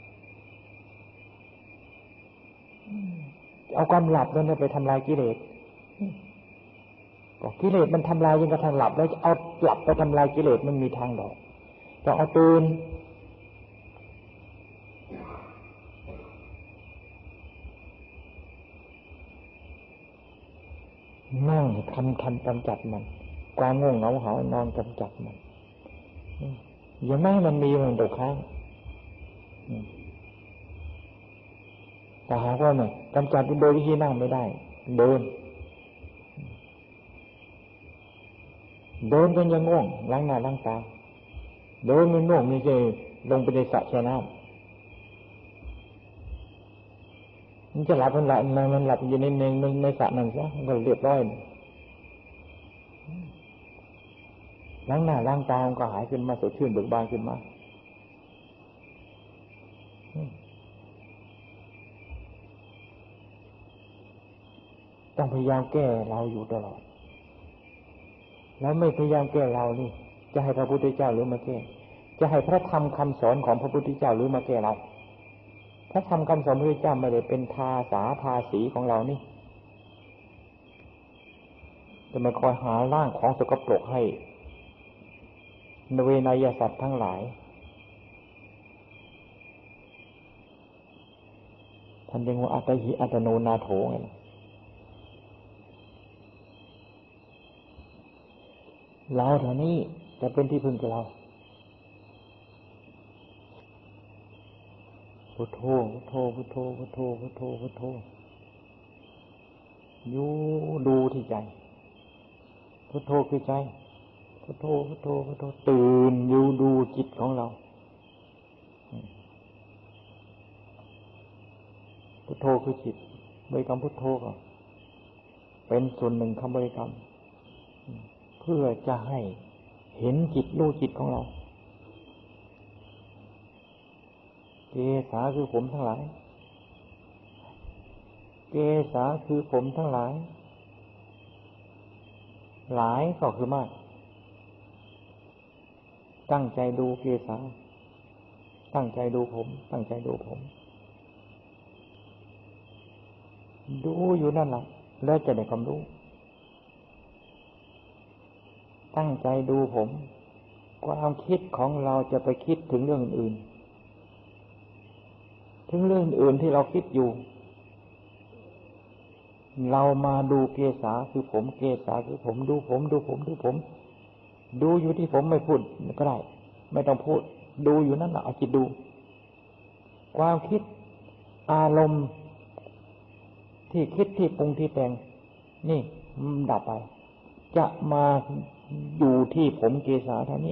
เอาความหลับนั้นไปทำลายกิเลสก็กิเลสมันทำลายยังกระทั่งหลับแล้วเอาหลับไปทำลายกิเลสมันมีทางดอกต้องเอาตื่นนั่งทำทำกำจัดมันความง่วงเหงาหานอนกำจัดมันอย่าไม่ให้มันมีมันตกค้างแต่หากว่าเนี่ยกำจัดโดยวิธีนั่งไม่ได้เดินเดินจนยังง่วงล้างหน้าล้างตาเดินมันง่วงนี่จะลงไปในสระแช่น้ำมันจะหลับมันหลับมันหลับอยู่ในในในสระนั่นซะมันก็เรียบร้อยล้างหน้าล้างตามันก็หายขึ้นมาสดชื่นเบิกบานขึ้นมาต้องพยายามแก้เราอยู่ตลอดแล้วไม่พยายามแก้เรานี่จะให้พระพุทธเจ้าหรือมาแก้จะให้พระธรรมคำสอนของพระพุทธเจ้าหรือมาแก้เราพระธรรมคำสอนพระพุทธเจ้าไม่ได้เป็นทาสาทาสีของเรานี่จะมาคอยหาร่างของสกปรกให้นเวนยสัตว์ทั้งหลายท่านเรียกว่าอัตถิอัตโนนาโถไงเราเท่านี้จะเป็นที่พึ่งกับเราพุทโธพุทโธพุทโธพุทโธพุทโธพุทโธอยู่ดูที่ใจพุทโธคือใจพุทโธพุทโธพุทโธตื่นอยู่ดูจิตของเราพุทโธคือจิตบริกรรมพุทโธก็เป็นส่วนหนึ่งคำบริกรรมเพื่อจะให้เห็นจิตรู้จิตของเราเกสาคือผมทั้งหลายเกสาคือผมทั้งหลายหลายก็คือมากตั้งใจดูเกสาตั้งใจดูผมตั้งใจดูผมดูอยู่นั่นแหละแล้วจะได้ความรู้ตั้งใจดูผมความคิดของเราจะไปคิดถึงเรื่องอื่นถึงเรื่องอื่นที่เราคิดอยู่เรามาดูเกสาคือผมเกสาคือผมดูผมดูผมดูผมดูอยู่ที่ผมไม่พูดก็ได้ไม่ต้องพูดดูอยู่นั่นแหละเอาจิตดูความคิดอารมณ์ที่คิดที่ปรุงที่แต่งนี่มันดับไปจะมาอยู่ที่ผมเกสาเท่านี้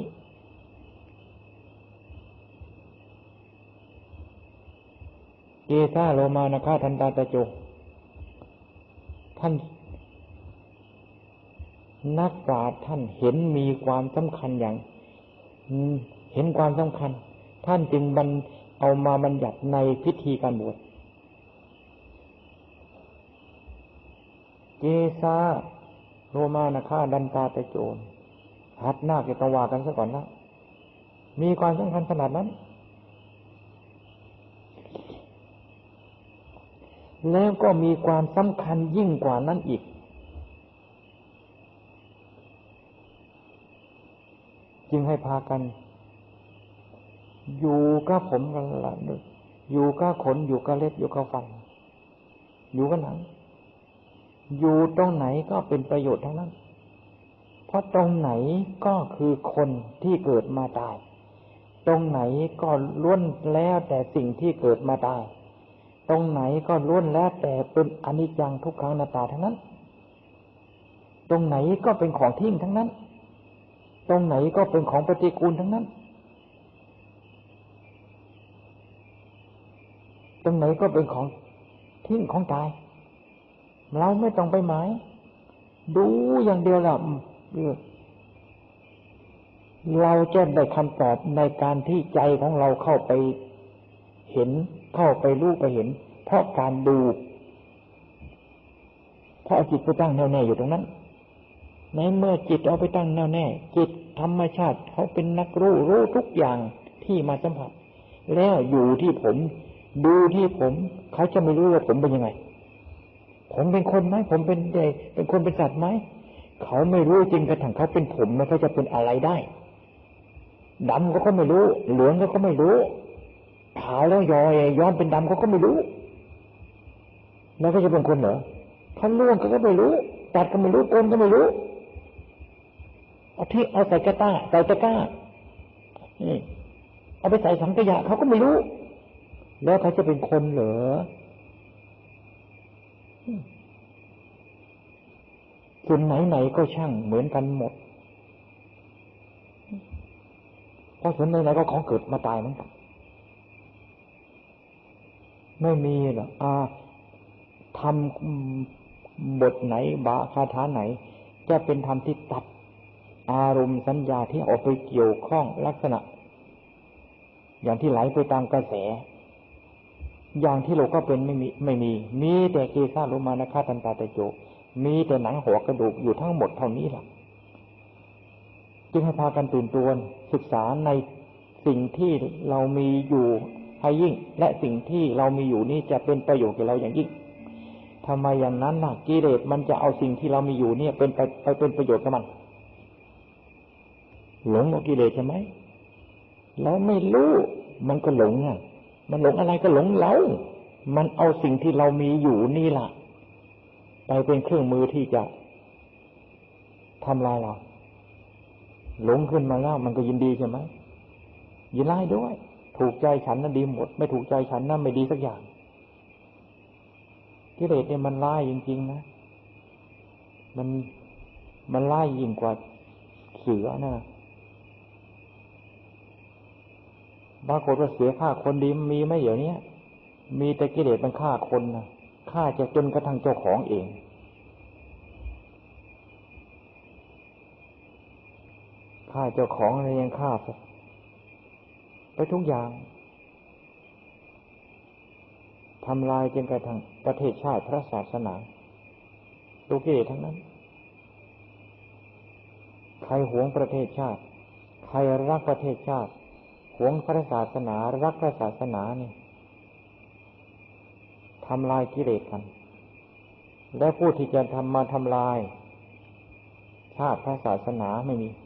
เกสาโลมานะคาทันตาตะโจท่านนักปราชญ์ท่านเห็นมีความสำคัญอย่างเห็นความสำคัญท่านจึงบันเอามาบัญญัติในพิธีการบวชเกสาโรมานะฆ่าดันตาตะโจรหัดหน้าเกตวากันซะก่อนนะมีความสำคัญขนาดนั้นแล้วก็มีความสำคัญยิ่งกว่านั้นอีกจึงให้พากันอยู่กับผมกันละอยู่กับขนอยู่กับเล็บอยู่กับฟันอยู่กับหนังอยู่ตรงไหนก็เป็นประโยชน์ทั้งนั้นเพราะตรงไหนก็คือคนที่เกิดมาตายตรงไหนก็ล้วนแล้วแต่สิ่งที่เกิดมาตายตรงไหนก็ล้วนแล้วแต่เป็นอนิจจังทุกขังอนัตตาทั้งนั้นตรงไหนก็เป็นของทิ้งทั้งนั้นตรงไหนก็เป็นของปฏิกูลทั้งนั้นตรงไหนก็เป็นของทิ้งของตายเราไม่ต้องไปหมายดูอย่างเดียวล่ะเราจะได้คำตอบในการที่ใจของเราเข้าไปเห็นเข้าไปรู้ไปเห็นเพราะการดูเพราะจิตไปตั้งแน่วแน่อยู่ตรงนั้นในเมื่อจิตเอาไปตั้งแน่วแน่จิตธรรมชาติเขาเป็นนักรู้รู้ทุกอย่างที่มาสัมผัสแล้วอยู่ที่ผมดูที่ผมเขาจะไม่รู้ว่าผมเป็นยังไงผมเป็นคนไหมผมเป็นเด็กเป็นคนเป็นสัตว์ไหมเขาไม่รู้จริงกระทั่งเขาเป็นผมแล้วเขาจะเป็นอะไรได้ดำก็เขาไม่รู้เหลืองก็เขาไม่รู้ขาวแล้วย้อยย้อมเป็นดำเขาก็ไม่รู้แล้วก็จะเป็นคนเหรอเขาล่วงก็ก็ไม่รู้ตัดก็ไม่รู้โกนก็ไม่รู้เอาที่เอาใส่กระต้าใส่ตะกร้านี่เอาไปใส่สังขยะเขาก็ไม่รู้แล้วเขาจะเป็นคนเหรอส่วนไหนๆก็ช่างเหมือนกันหมดเพราะส่วนไหนๆก็ของเกิดมาตายเหมือนกันไม่มีหรอกอ่าทำบทไหนบาคาถาไหนจะเป็นธรรมที่ตัดอารมณ์สัญญาที่ออกไปเกี่ยวข้องลักษณะอย่างที่ไหลไปตามกระแสอย่างที่โลกก็เป็นไม่มีไม่มีมีแต่เกสาโลมานะฆ่าดันตาตะโจมีแต่หนังหัวกระดูกอยู่ทั้งหมดเท่านี้ล่ะจึงให้พากันตื่นตัวศึกษาในสิ่งที่เรามีอยู่ให้ยิ่งและสิ่งที่เรามีอยู่นี่จะเป็นประโยชน์แก่เราอย่างยิ่งทำไมอย่างนั้นน่ะกิเลสมันจะเอาสิ่งที่เรามีอยู่เนี่ยเป็นไปไปเป็นประโยชน์กับมันหลงกับกิเลสใช่ไหมเราไม่รู้มันก็หลงอ่ะมันหลงอะไรก็หลงเรามันเอาสิ่งที่เรามีอยู่นี่ล่ะไปเป็นเครื่องมือที่จะทำลายเราหลงขึ้นมาแล้วมันก็ยินดีใช่ไหมยินไล่ด้วยถูกใจฉันนั้นดีหมดไม่ถูกใจฉันนั้นไม่ดีสักอย่างกิเลสเนี่ยมันไล่จริงๆนะมันมันไล่ยิ่งกว่าเสือนะบางคนว่าเสือฆ่าคนดีมีไหมเดี๋ยวนี้มีแต่กิเลสมันฆ่าคนนะฆ่าจะจนกระทั่งเจ้าของเองฆ่าเจ้าของอะไรยังฆ่าไปทุกอย่างทำลายจนกระทั่งประเทศชาติพระศาสนาตัวกิเลสทั้งนั้นใครหวงประเทศชาติใครรักประเทศชาติหวงพระศาสนารักพระศาสนานี่ทำลายกิเลสกันและผู้ที่จะทำมาทำลายชาติพระศาสนาไม่มี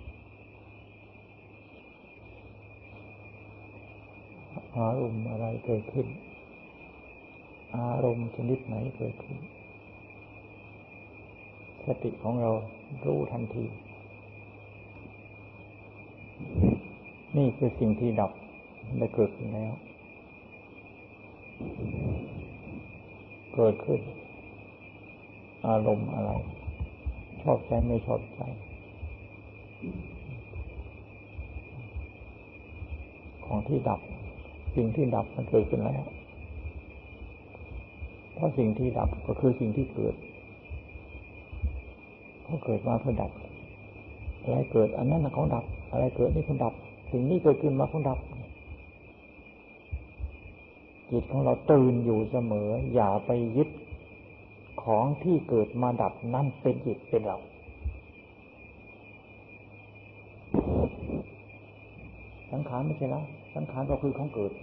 อารมณ์อะไรเกิดขึ้นอารมณ์ชนิดไหนเกิดขึ้นสติของเรารู้ทันทีนี่คือสิ่งที่ดับได้เกิดขึ้นแล้วเกิดขึ้นอารมณ์อะไรชอบใจไม่ชอบใจของที่ดับสิ่งที่ดับมันเกิดขึ้นแล้วเพราะสิ่งที่ดับก็คือสิ่งที่เกิดเขาเกิดมาเพื่อดับอะไรเกิดอันนั้นนะเขาดับอะไรเกิดนี่เขาดับสิ่งนี้เกิดขึ้นมาเขาดับจิตของเราตื่นอยู่เสมออย่าไปยึดของที่เกิดมาดับนั่นเป็นจิตเป็นเราสังขารไม่ใช่เราสังขารก็คือของเกิด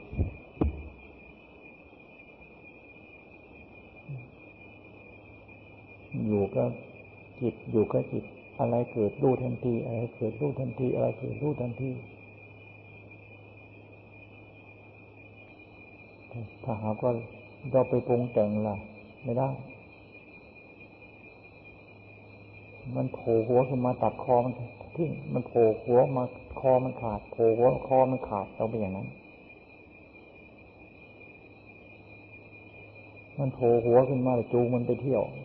อยู่กับจิตอยู่กับจิตอะไรเกิดรู้ทันทีอะไรเกิดรู้ทันทีอะไรเกิดรู้ทันทีถ้าหากว่าเราไปปรุงแต่งล่ะไม่ได้มันโผล่หัวขึ้นมาตัดคอมันทิ้งมันโผล่หัวมาคอมันขาดโผล่หัวคอมันขาดเราเป็นอย่างนั้นมันโผล่หัวขึ้นมาจูงมันไปเที่ยว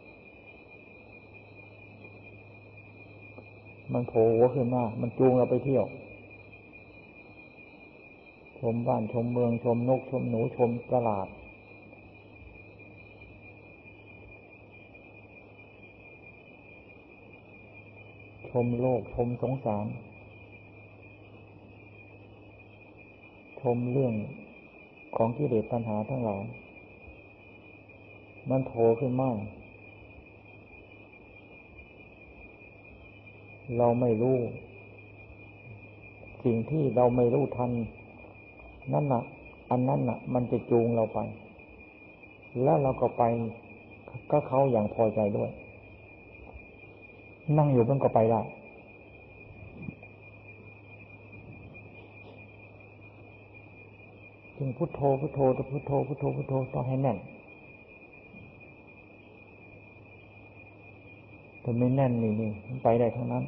มันโผล่หัวขึ้นมามันจูงเราไปเที่ยวชมบ้านชมเมืองชมนกชมหนูชมตลาดชมโลกชมสงสารชมเรื่องของกิเลสตัณหาทั้งหลายมันโผล่ขึ้นมาเราไม่รู้สิ่งที่เราไม่รู้ทันนั่นน่ะอันนั้นน่ะมันจะจูงเราไปแล้วเราก็ไปก็เขาอย่างพอใจด้วยนั่งอยู่มันก็ไปได้จึงพุทโธพุทโธพุทโธพุทโธพุทโธต้องให้แน่นถ้าไม่แน่นนี่นี่มันไปได้ทั้งนั้น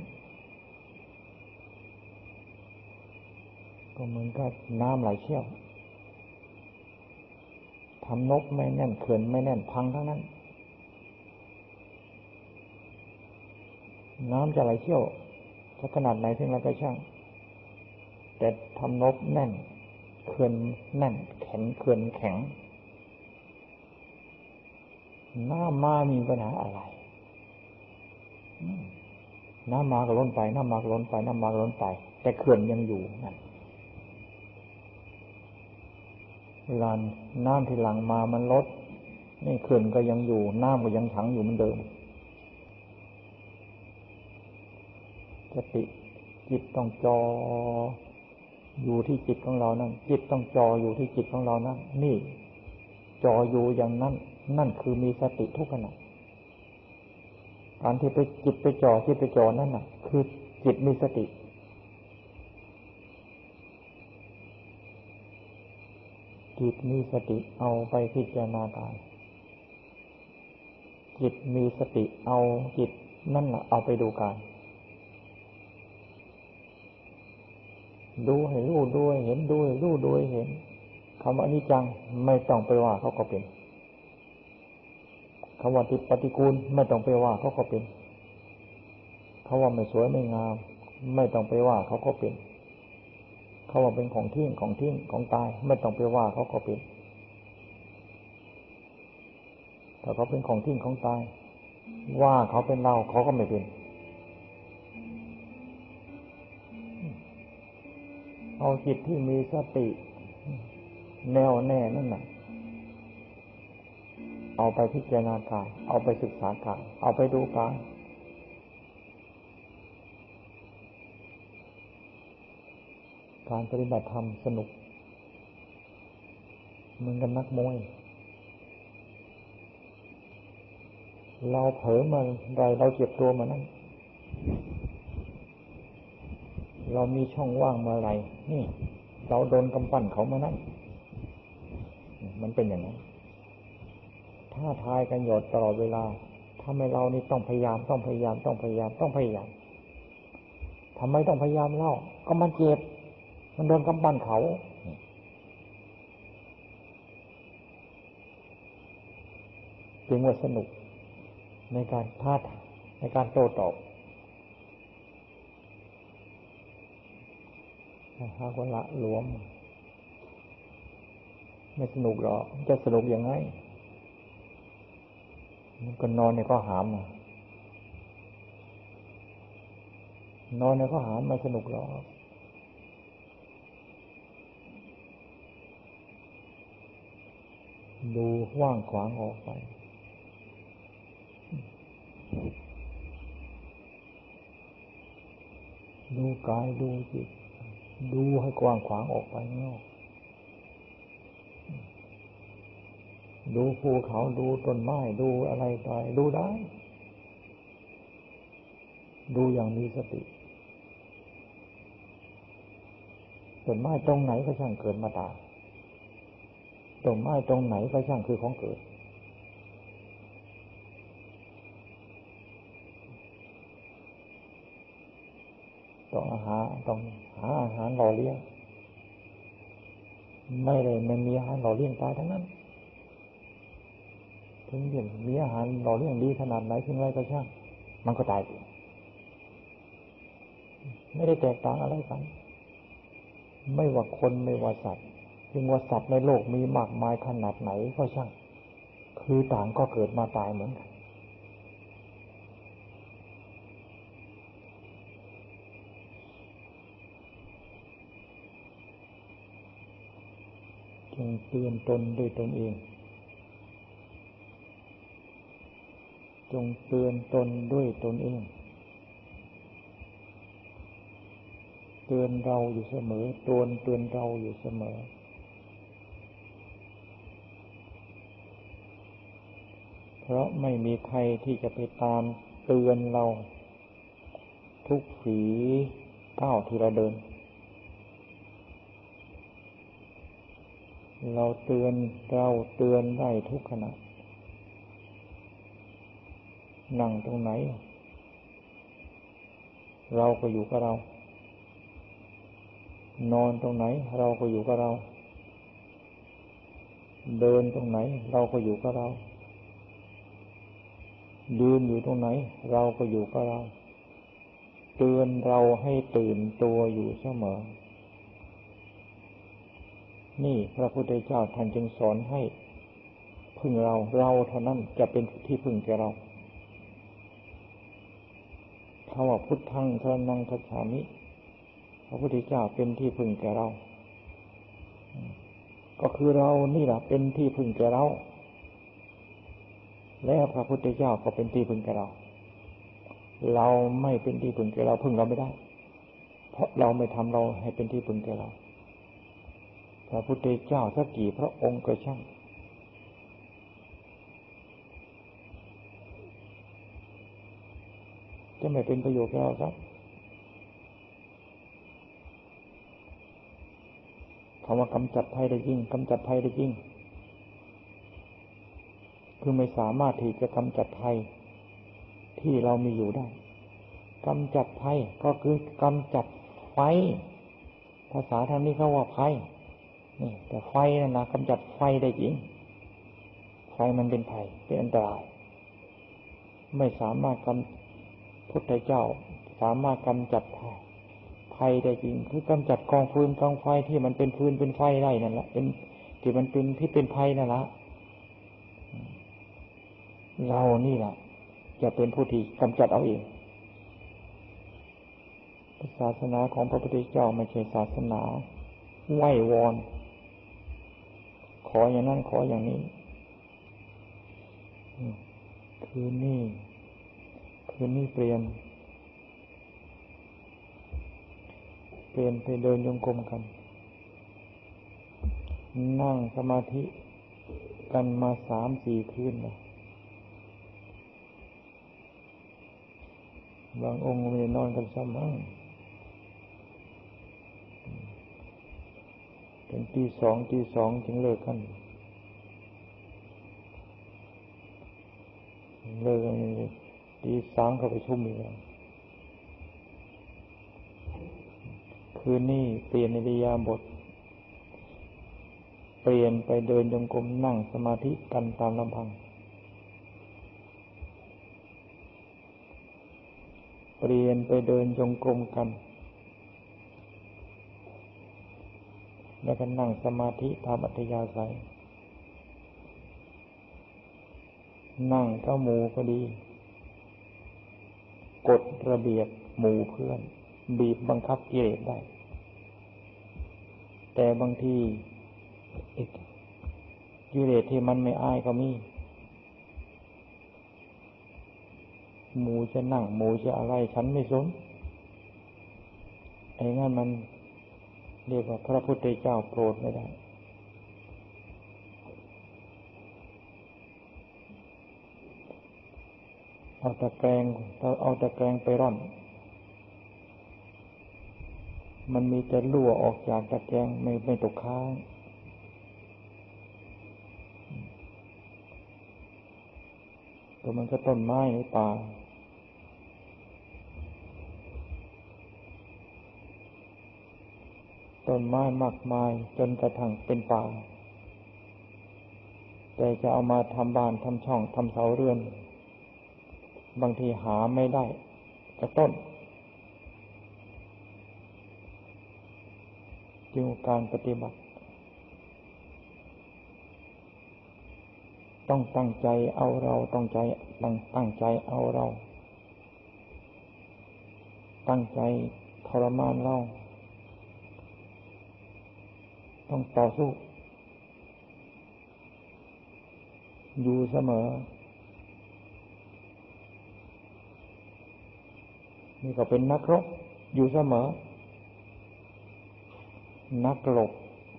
ก็เหมือนกับน้ำไหลเชี่ยวทำนกไม่แน่นเขื่อนไม่แน่นพังทั้งนั้นน้ำจะไหลเชี่ยวถ้าขนาดไหนเพียงไรก็ช่างแต่ทำนกแน่นเขื่อนแน่นแข็งเขื่อนแข็งน้ำมามีปัญหาอะไรน้ำมาก็ล้นไปน้ำมาก็ล้นไปน้ำมาก็ล้นไปแต่เขื่อนยังอยู่นั่นเวลาน้ำที่หลังมามันลดนี่เขื่อนก็ยังอยู่น้ำก็ยังขังอยู่เหมือนเดิมสติจิตต้องจออยู่ที่จิตของเรานั่นจิตต้องจออยู่ที่จิตของเรานั่นนี่จออยู่อย่างนั้นนั่นคือมีสติทุกขณะการที่ไปจิตไปจอจิตไปจอนั่นน่ะคือจิตมีสติจิตมีสติเอาไปพิจารณากายจิตมีสติเอาจิตนั่นน่ะเอาไปดูกายดูให้รู้ดูให้เห็นดูให้รู้ดูให้เห็นคำว่าอนิจจังไม่ต้องไปว่าเขาก็เป็นคำว่าปฏิกูลไม่ต้องไปว่าเขาก็เป็นคำว่าไม่สวยไม่งามไม่ต้องไปว่าเขาก็เป็นคำว่าเป็นของทิ้งของทิ้งของตายไม่ต้องไปว่าเขาก็เป็นแต่เขาเป็นของทิ้งของตายว่าเขาเป็นเราเขาก็ไม่เป็นเอาจิตที่มีสติแน่วแน่นั่นน่ะเอาไปพิจารณากายเอาไปศึกษากายเอาไปดูกายการปฏิบัติธรรมสนุกเหมือนกับนักมวยเราเผลอมาใดเราเจ็บตัวมานั่นเรามีช่องว่างมาอะไรนี่เราโดนกำปั้นเขามานั่นมันเป็นอย่างนั้นท้าทายกันหยดตลอดเวลาทำให้เรานี่ต้องพยายามต้องพยายามต้องพยายามต้องพยายามทำไมต้องพยายามเล่าก็มันเจ็บมันโดนกำปั้นเขาจึงว่าสนุกในการท้าทายในการโต้ตอบหากว่าละหลวมไม่สนุกหรอกจะสนุกยังไงมันก็นอนในข้อหามนอนในข้อหารไม่สนุกหรอกดูว่างขวางออกไปดูกายดูจิตดูให้กว้างขวางออกไปนอกดูภูเขาดูต้นไม้ดูอะไรต่อดูได้ดูอย่างมีสติต้นไม้ตรงไหนก็ช่างเกิดมาตายต้นไม้ตรงไหนก็ช่างคือของเกิดต้องอาหารต้องหาอาหารหล่อเลี้ยงไม่เลยไม่มีอาหารหล่อเลี้ยงตายทั้งนั้นถึงจะมีอาหารหล่อเลี้ยงดีขนาดไหนถึงไรก็ช่างมันก็ตายไม่ได้แตกต่างอะไรกันไม่ว่าคนไม่ว่าสัตว์ถึงว่าสัตว์ในโลกมีมากมายขนาดไหนก็ช่างคือต่างก็เกิดมาตายเหมือนกันจงเตือนตนด้วยตนเองจงเตือนตนด้วยตนเองเตือนเราอยู่เสมอตนเตือนเราอยู่เสมอเพราะไม่มีใครที่จะไปตามเตือนเราทุกฝีก้าวที่เราเดินเราเตือนเราเตือนได้ทุกขณะนั่งตรงไหนเราก็อยู่กับเรานอนตรงไหนเราก็อยู่กับเราเดินตรงไหนเราก็อยู่กับเรายืนอยู่ตรงไหนเราก็อยู่กับเราเตือนเราให้ตื่นตัวอยู่เสมอนี่พระพุทธเจ้าท่านจึงสอนให้พึ่งเราเราเท่านั้นจะเป็นที่พึ่งแก่เราคำว่าพุทธังสรณังคัจฉามิพระพุทธเจ้าเป็นที่พึ่งแก่เราก็คือเรานี่แหละเป็นที่พึ่งแก่เราและพระพุทธเจ้าก็เป็นที่พึ่งแก่เราเราไม่เป็นที่พึ่งแก่เราพึ่งเราไม่ได้เพราะเราไม่ทำเราให้เป็นที่พึ่งแก่เราพระพุทธเจ้าสักกี่พระองค์ก็ช่างจะไม่เป็นประโยชน์แก่เราครับคำว่ากำจัดภัยได้จริงกำจัดภัยได้จริงคือไม่สามารถที่จะกำจัดภัยที่เรามีอยู่ได้กำจัดภัยก็คือกำจัดไฟภาษาทางนี้เขาว่าภัยนี่แต่ไฟนั่นนะกำจัดไฟได้จริงไฟมันเป็นภัยเป็นอันตรายไม่สามารถกำพุทธเจ้าสามารถกำจัดภัยภัยได้จริงคือกำจัดกองฟืนกองไฟที่มันเป็นฟืนเป็นไฟได้นั่นแหละเป็นที่มันเป็นที่เป็นภัยนั่นแหละเรานี่แหละจะเป็นผู้ที่กำจัดเอาเองศาสนาของพระพุทธเจ้าไม่ใช่ศาสนาไหว้วอนขออย่างนั้นขออย่างนี้คืนนี้คืนนี้เปลี่ยนเปลี่ยนไปเดินจงกรมกันนั่งสมาธิกันมาสามสี่คืนแล้วบางองค์ไม่นอนกันซ้ำมั่งเป็นตีสองตีสองจึงเลิกกันเลิกกันตีสามเข้าไปชุ่มอีกแล้วคืนนี้เปลี่ยนอิริยาบถเปลี่ยนไปเดินจงกรมนั่งสมาธิกันตามลำพังเปลี่ยนไปเดินจงกรมกันแล้วก็นั่งสมาธิตามอัธยาศัยนั่งก็หมู่ก็ดีกฎระเบียบหมู่เพื่อนบีบบังคับกิเลสได้แต่บางทีกิเลสที่มันไม่อายก็มีหมู่จะนั่งหมู่จะอะไรฉันไม่สนไอ้งั้นมันเรียกว่าพระพุทธเจ้าโปรดไม่ได้เอาตะแกรงเอาตะแกรงไปร่อนมันมีแต่รั่วออกจากตะแกรงไม่ไม่ตกค้างก็มันก็ต้นไม้ในป่าต้นไม้มากมายจนกระทั่งเป็นป่าแต่จะเอามาทำบ้านทำช่องทำเสาเรือนบางทีหาไม่ได้กระต้นจึงการปฏิบัติต้องตั้งใจเอาเราต้องใจตั้งตั้งใจเอาเราตั้งใจทรมานเราต้องต่อสู้อยู่เสมอนี่ก็เป็นนักรบอยู่เสมอนักหลบ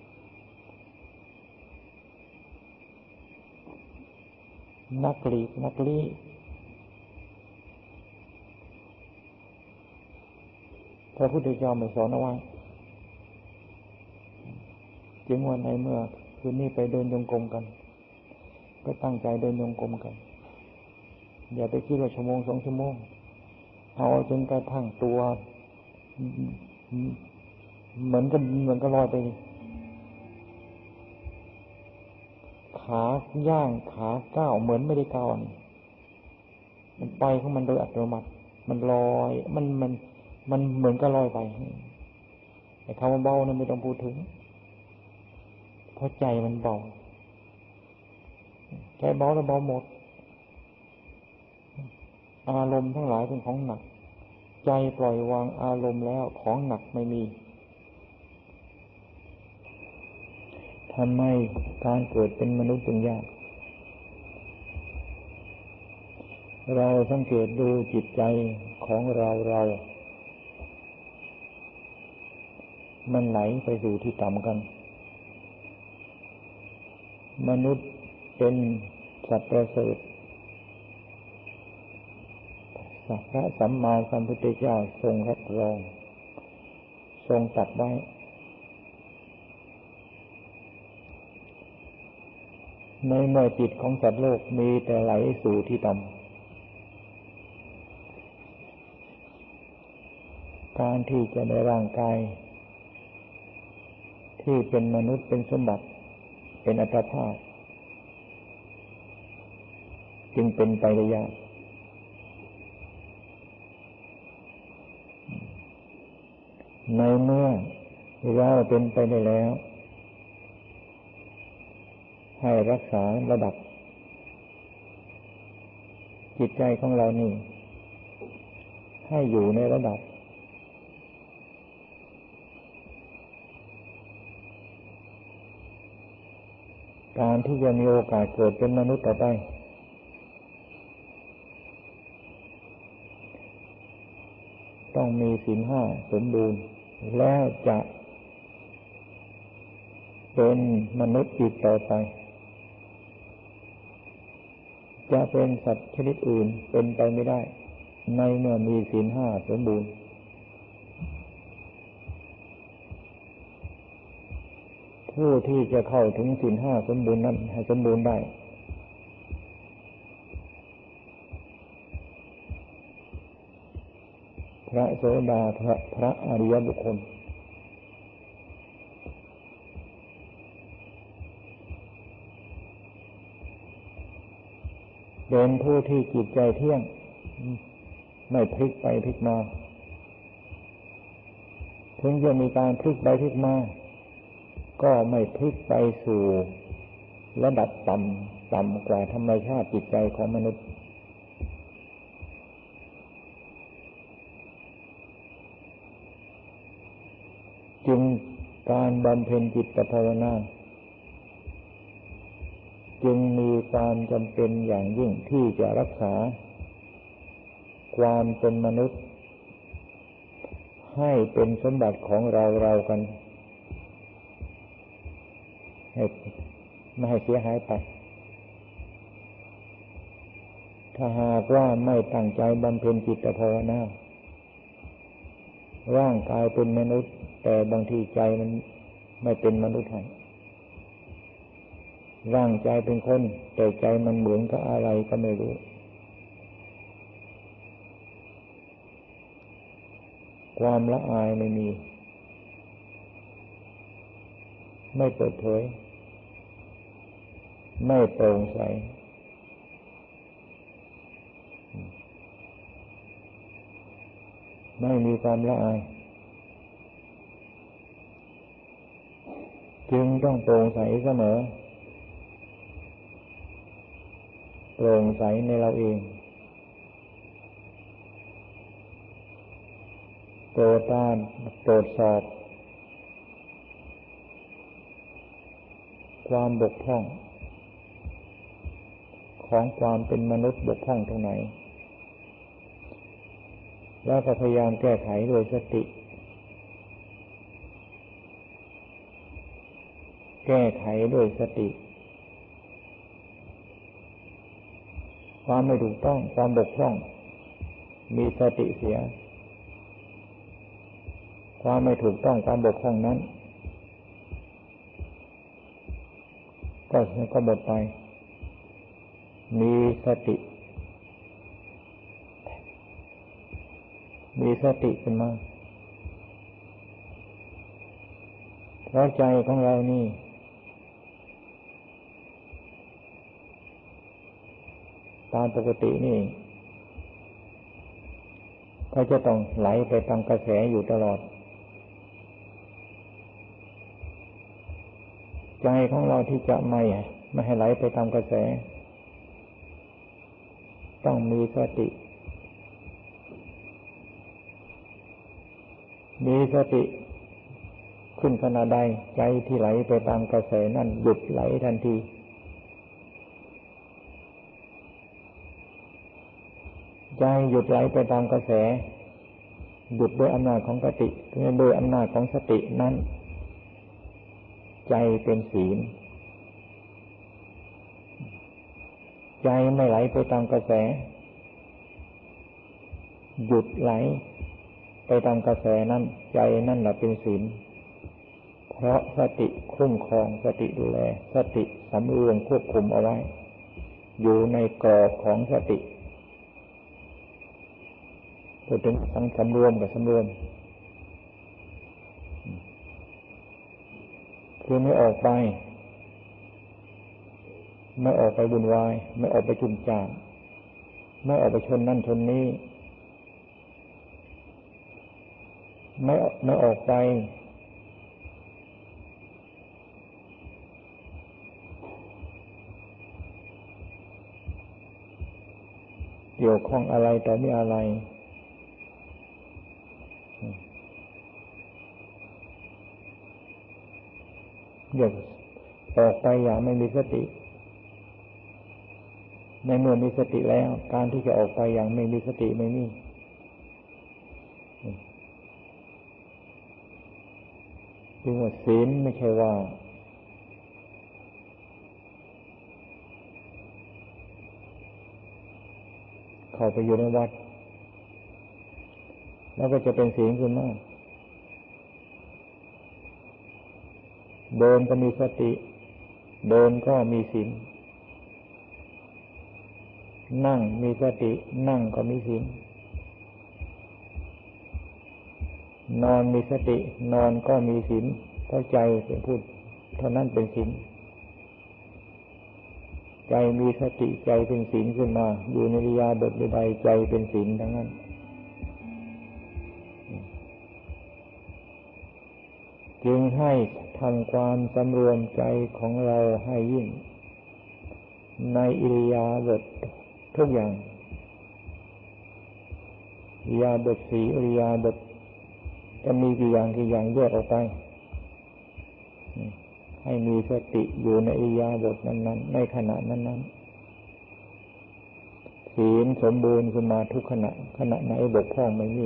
นักหลีกนักลี้พระพุทธเจ้าไม่สอนเอาไว้จึงว่าในเมื่อคืนนี้ไปเดินจงกรมกันก็ตั้งใจเดินจงกรมกันอย่าไปคิดว่าชั่วโมงสองชั่วโมงเอาจนกระทั่งตัวเหมือนกันเหมือนก็ลอยไปขาย่างขาก้าวเหมือนไม่ได้ก้าวมันไปของมันโดยอัตโนมัติมันลอยมันมันมันเหมือนก็ลอยไปไอ้คำว่าเบานั้นไม่ต้องพูดถึงเพราะใจมันเบาใจเบาแล้วเบาหมดอารมณ์ทั้งหลายเป็นของหนักใจปล่อยวางอารมณ์แล้วของหนักไม่มีทำไมการเกิดเป็นมนุษย์จึงยากเราสังเกตดูจิตใจของเราเรามันไหลไปสู่ที่ต่ำกันมนุษย์เป็นสัตว์ประเสริฐพระสัมมาสัมพุทธเจ้าทรงรับรองทรงตรัสไว้ในเมื่อจิตของสัตว์โลกมีแต่ไหลสู่ที่ต่ำการที่จะในร่างกายที่เป็นมนุษย์เป็นสมบัติเป็นอัตภาพจึงเป็นไปได้ยากในเมื่อเราเป็นไปได้แล้วให้รักษาระดับจิตใจของเรานี่ให้อยู่ในระดับการที่จะมีโอกาสเกิดเป็นมนุษย์ต่อไปต้องมีศีลห้าสมบูรณ์แล้วจะเป็นมนุษย์อีกต่อไปจะเป็นสัตว์ชนิดอื่นเป็นไปไม่ได้ในเมื่อมีศีลห้าสมบูรณ์ผู้ที่จะเข้าถึงศีลห้าสมบูรณ์นั้นให้สมบูรณ์ได้พระโสดาพระพระอริยบุคคลเป็นผู้ที่จิตใจเที่ยงไม่พลิกไปพลิกมาถึงจะมีการพลิกไปพลิกมาก็ไม่พลิกไปสู่ระดับต่ำต่ำกว่าธรรมชาติจิตใจของมนุษย์การบำเพ็ญจิตภาวนาจึงมีความจำเป็นอย่างยิ่งที่จะรักษาความเป็นมนุษย์ให้เป็นสมบัติของเราเรากันให้ไม่ให้เสียหายไปถ้าหากว่าไม่ตั้งใจบำเพ็ญจิตภาวนาร่างกายเป็นมนุษย์แต่บางทีใจมันไม่เป็นมนุษย์ให้ร่างใจเป็นคนแต่ใจมันเหมือนกับอะไรก็ไม่รู้ความละอายไม่มีไม่เปิดเผยไม่โปร่งใสไม่มีความละอายจึงต้องโปร่งใสเสมอโปร่งใสในเราเองโปรดตามตรวจสอบความบกพร่องของความเป็นมนุษย์บกพร่องตรงไหนแล้วก็พยายามแก้ไขโดยสติแก้ไขด้วยสติความไม่ถูกต้องความบกพร่องมีสติเสียความไม่ถูกต้องความบกพร่องนั้นก็ก็หมดไปมีสติมีสติขึ้นมาเพราะใจของเรานี่ตามปกตินี่ก็จะต้องไหลไปตามกระแสอยู่ตลอดใจของเราที่จะไม่ไม่ให้ไหลไปตามกระแสต้องมีสติมีสติขึ้นขณะใดใจที่ไหลไปตามกระแสนั่นหยุดไหลทันทีใจหยุดไหลไปตามกระแสหยุดด้วยอำนาจของสติโดยอำนาจของสตินั้นใจเป็นศีลใจไม่ไหลไปตามกระแสหยุดไหลไปตามกระแสนั้นใจนั่นแหละเป็นศีลเพราะสติคุ้มครองสติดูแลสติสำรวมควบคุมเอาไว้อยู่ในกรอบของสติพูดถึงทั้งสำรวมกับสำรวมคือไม่ออกไปไม่ออกไปวุ่นวายไม่ออกไปจุ่มจ่างไม่ออกไปชนนั่นชนนี้ไม่ไม่ออกไปเกี่ยวข้องอะไรต่อมีอะไรอย่าออกไปอย่างไม่มีสติในเมื่อมีสติแล้วการที่จะออกไปอย่างไม่มีสติไม่มีจึงว่าศีลไม่ใช่ว่าเข้าไปอยู่ในวัดแล้วก็จะเป็นศีลขึ้นมาเดินก็มีสติเดินก็มีศีลนั่งมีสตินั่งก็มีศีลนอนมีสตินอนก็มีศีลเพราะใจเป็นผู้เท่านั้นเป็นศีลใจมีสติใจเป็นศีลขึ้นมาอยู่ในอิริยาบถใดใจเป็นศีลทั้งนั้นจึงให้ทำความสำรวมใจของเราให้ยิ่งในอิริยาบถทุกอย่างอิริยาบถสี่อิริยาบถจะมีกี่อย่างกี่อย่างแยกออกไปให้มีสติอยู่ในอิริยาบถนั้นๆในขณะนั้นๆศีลสมบูรณ์ขึ้นมาทุกขณะขณะไหนบกพร่องไม่มี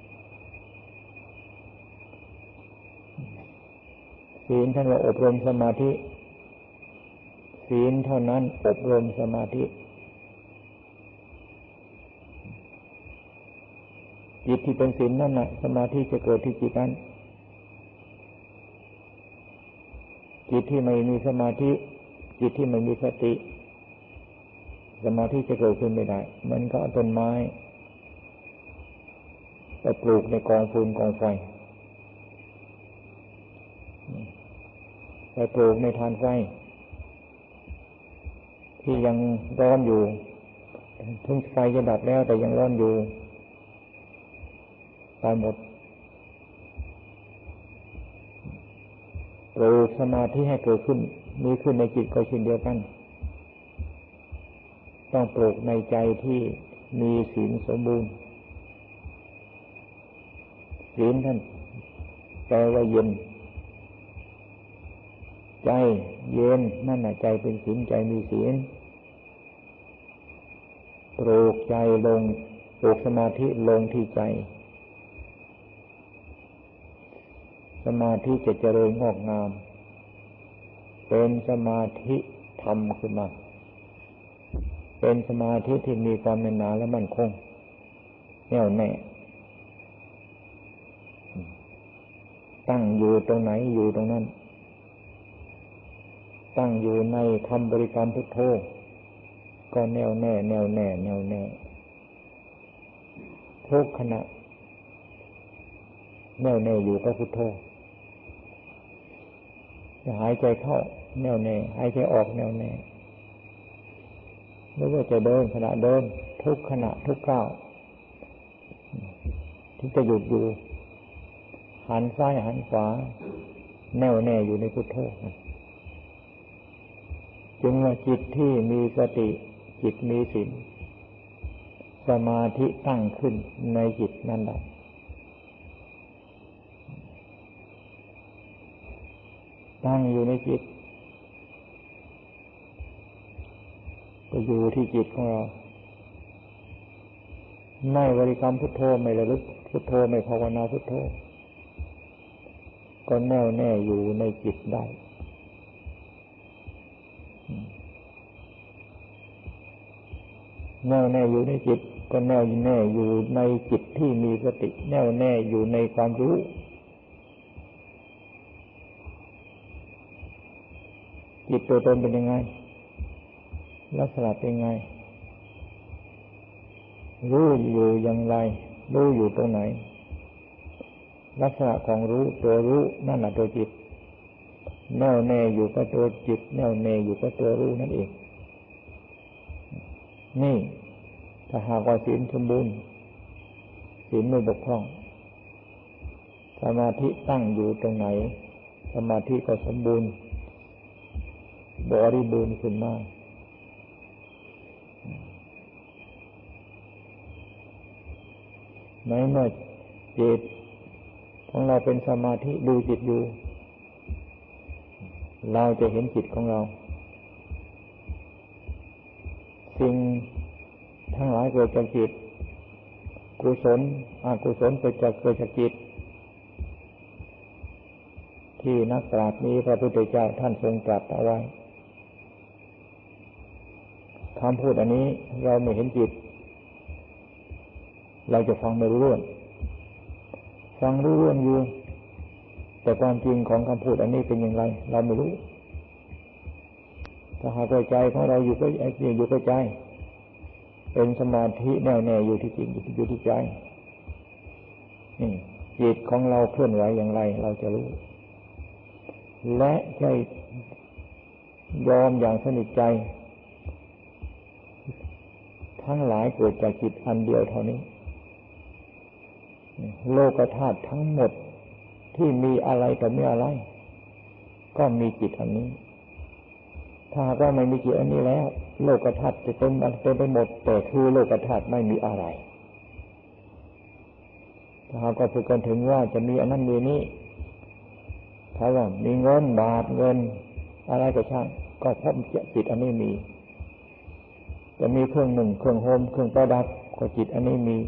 ศีลท่านว่าอบรมสมาธิศีลเท่านั้นอบรมสมาธิจิตที่เป็นศีลนั่นน่ะสมาธิจะเกิดที่จิตนั้นจิตที่ไม่มีสมาธิจิตที่ไม่มีสติสมาธิจะเกิดขึ้นไม่ได้มันก็ต้นไม้ไปปลูกในกองฟืนกองไฟไปปลูกในฐานไฟที่ยังร้อนอยู่ถึงไฟจะดับแล้วแต่ยังร้อนอยู่ตายหมดปลูกสมาธิให้เกิดขึ้นมีขึ้นในจิตก็เช่นเดียวกันต้องปลูกในใจที่มีศีลสมบูรณ์ศีลท่านแปลว่าเย็นใจเย็นนั่นน่ะใจเป็นศีลใจมีศีลปลูกใจลงปลูกสมาธิลงที่ใจสมาธิจะเจริญงอกงามเป็นสมาธิธรรมขึ้นมาเป็นสมาธิที่มีความแน่นหนาและมั่นคงแน่วแน่ตั้งอยู่ตรงไหนอยู่ตรงนั้นตั้งอยู่ในคำบริกรรมพุทโธก็แน่วแน่แน่วแน่แน่วแน่ทุกขณะแน่วแน่อยู่กับพุทโธจะหายใจเข้าแน่วแน่หายใจออกแน่วแน่ไม่ว่าจะเดินขณะเดินทุกขณะทุกก้าวที่จะหยุดอยู่หันซ้ายหันขวาแน่วแน่อยู่ในพุทโธจึงว่าจิตที่มีสติจิตมีศีลสมาธิตั้งขึ้นในจิตนั่นแหละตั้งอยู่ในจิตก็อยู่ที่จิตของเราไม่บริกรรมพุทโธไม่ระลึกพุทโธไม่ภาวนาพุทโธก็แน่วแน่อยู่ในจิตได้แน่วแน่อยู่ในจิตก็แน่วแน่อยู่ในจิตที่มีสติแน่วแน่อยู่ในความรู้จิตตัวตนเป็นยังไงลักษณะเป็นไงรู้อยู่อย่างไรรู้อยู่ตรงไหนลักษณะของรู้ตัวรู้นั่นแหละตัวจิตแน่วแน่อยู่กับตัวจิตแน่วแน่อยู่กับตัวรู้นั่นเองนี่ถ้าหากว่าศีลสมบูรณ์ศีลไม่บกพร่องสมาธิตั้งอยู่ตรงไหนสมาธิก็สมบูรณ์บริบูรณ์ขึ้นมาในเมื่อจิตของเราเป็นสมาธิดูจิตอยู่เราจะเห็นจิตของเราสิ่งทั้งหลายเกิดจากจิตกุศลอกุศลเกิดจากเกิดจากจิตที่นักปราชญ์นี้พระพุทธเจ้าท่านทรงตรัสเอาไว้คำพูดอันนี้เราไม่เห็นจิตเราจะฟังไม่รู้เรื่องฟังรู้เรื่องอยู่แต่ความจริงของคำพูดอันนี้เป็นอย่างไรเราไม่รู้ถ้าหากใจของเราอยู่ก็อยู่กับใจเป็นสมาธิแน่วแน่อยู่ที่จิตอยู่ที่ใจนี่จิตของเราเคลื่อนไหวอย่างไรเราจะรู้และใจยอมอย่างสนิทใจทั้งหลายเกิดจากจิตอันเดียวเท่านี้โลกธาตุทั้งหมดที่มีอะไรต่อมีอะไรก็มีจิตอันนี้ถ้าก็ไม่มีจิตอันนี้แล้วโลกธาตุจะเต็มเต็มไปหมดแต่คือโลกธาตุไม่มีอะไรถ้าก็พูดกันถึงว่าจะมีอันนั้นมีนี้ถ้าว่ามีเงินบาทเงินอะไรก็ช่างก็เพราะจิตอันนี้มีจะมีเครื่องหนึ่งเครื่องโฮมเครื่องประดับก็จิตอันนี้มี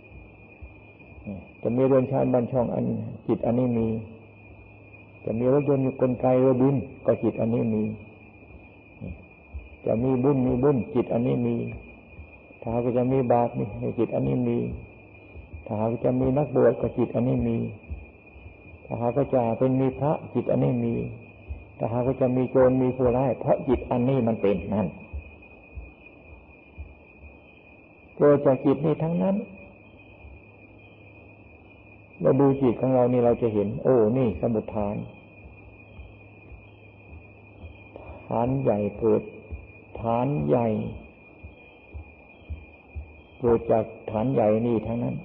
จะมีเรือนชานบ้านช่องอันจิตอันนี้มีจะมีรถยนต์มีกลไกเรือบินก็จิตอันนี้มีจะมีบุญมีบุญจิตอันนี้มีถ้าก็จะมีบาปมีจิตอันนี้มีถ้าหากจะมีนักบวชก็จิตอันนี้มีถ้าหากจะเป็นมีพระจิตอันนี้มีถ้าหากจะมีโจรมีผู้ร้ายเพราะจิตอันนี้มันเป็นนั่นเกิดจากจิตนี้ทั้งนั้นเราดูจิตของเรานี่เราจะเห็นโอ้นี่สมุฏฐานฐานใหญ่เกิดฐานใหญ่เกิดจากฐานใหญ่นี่ทั้งนั้น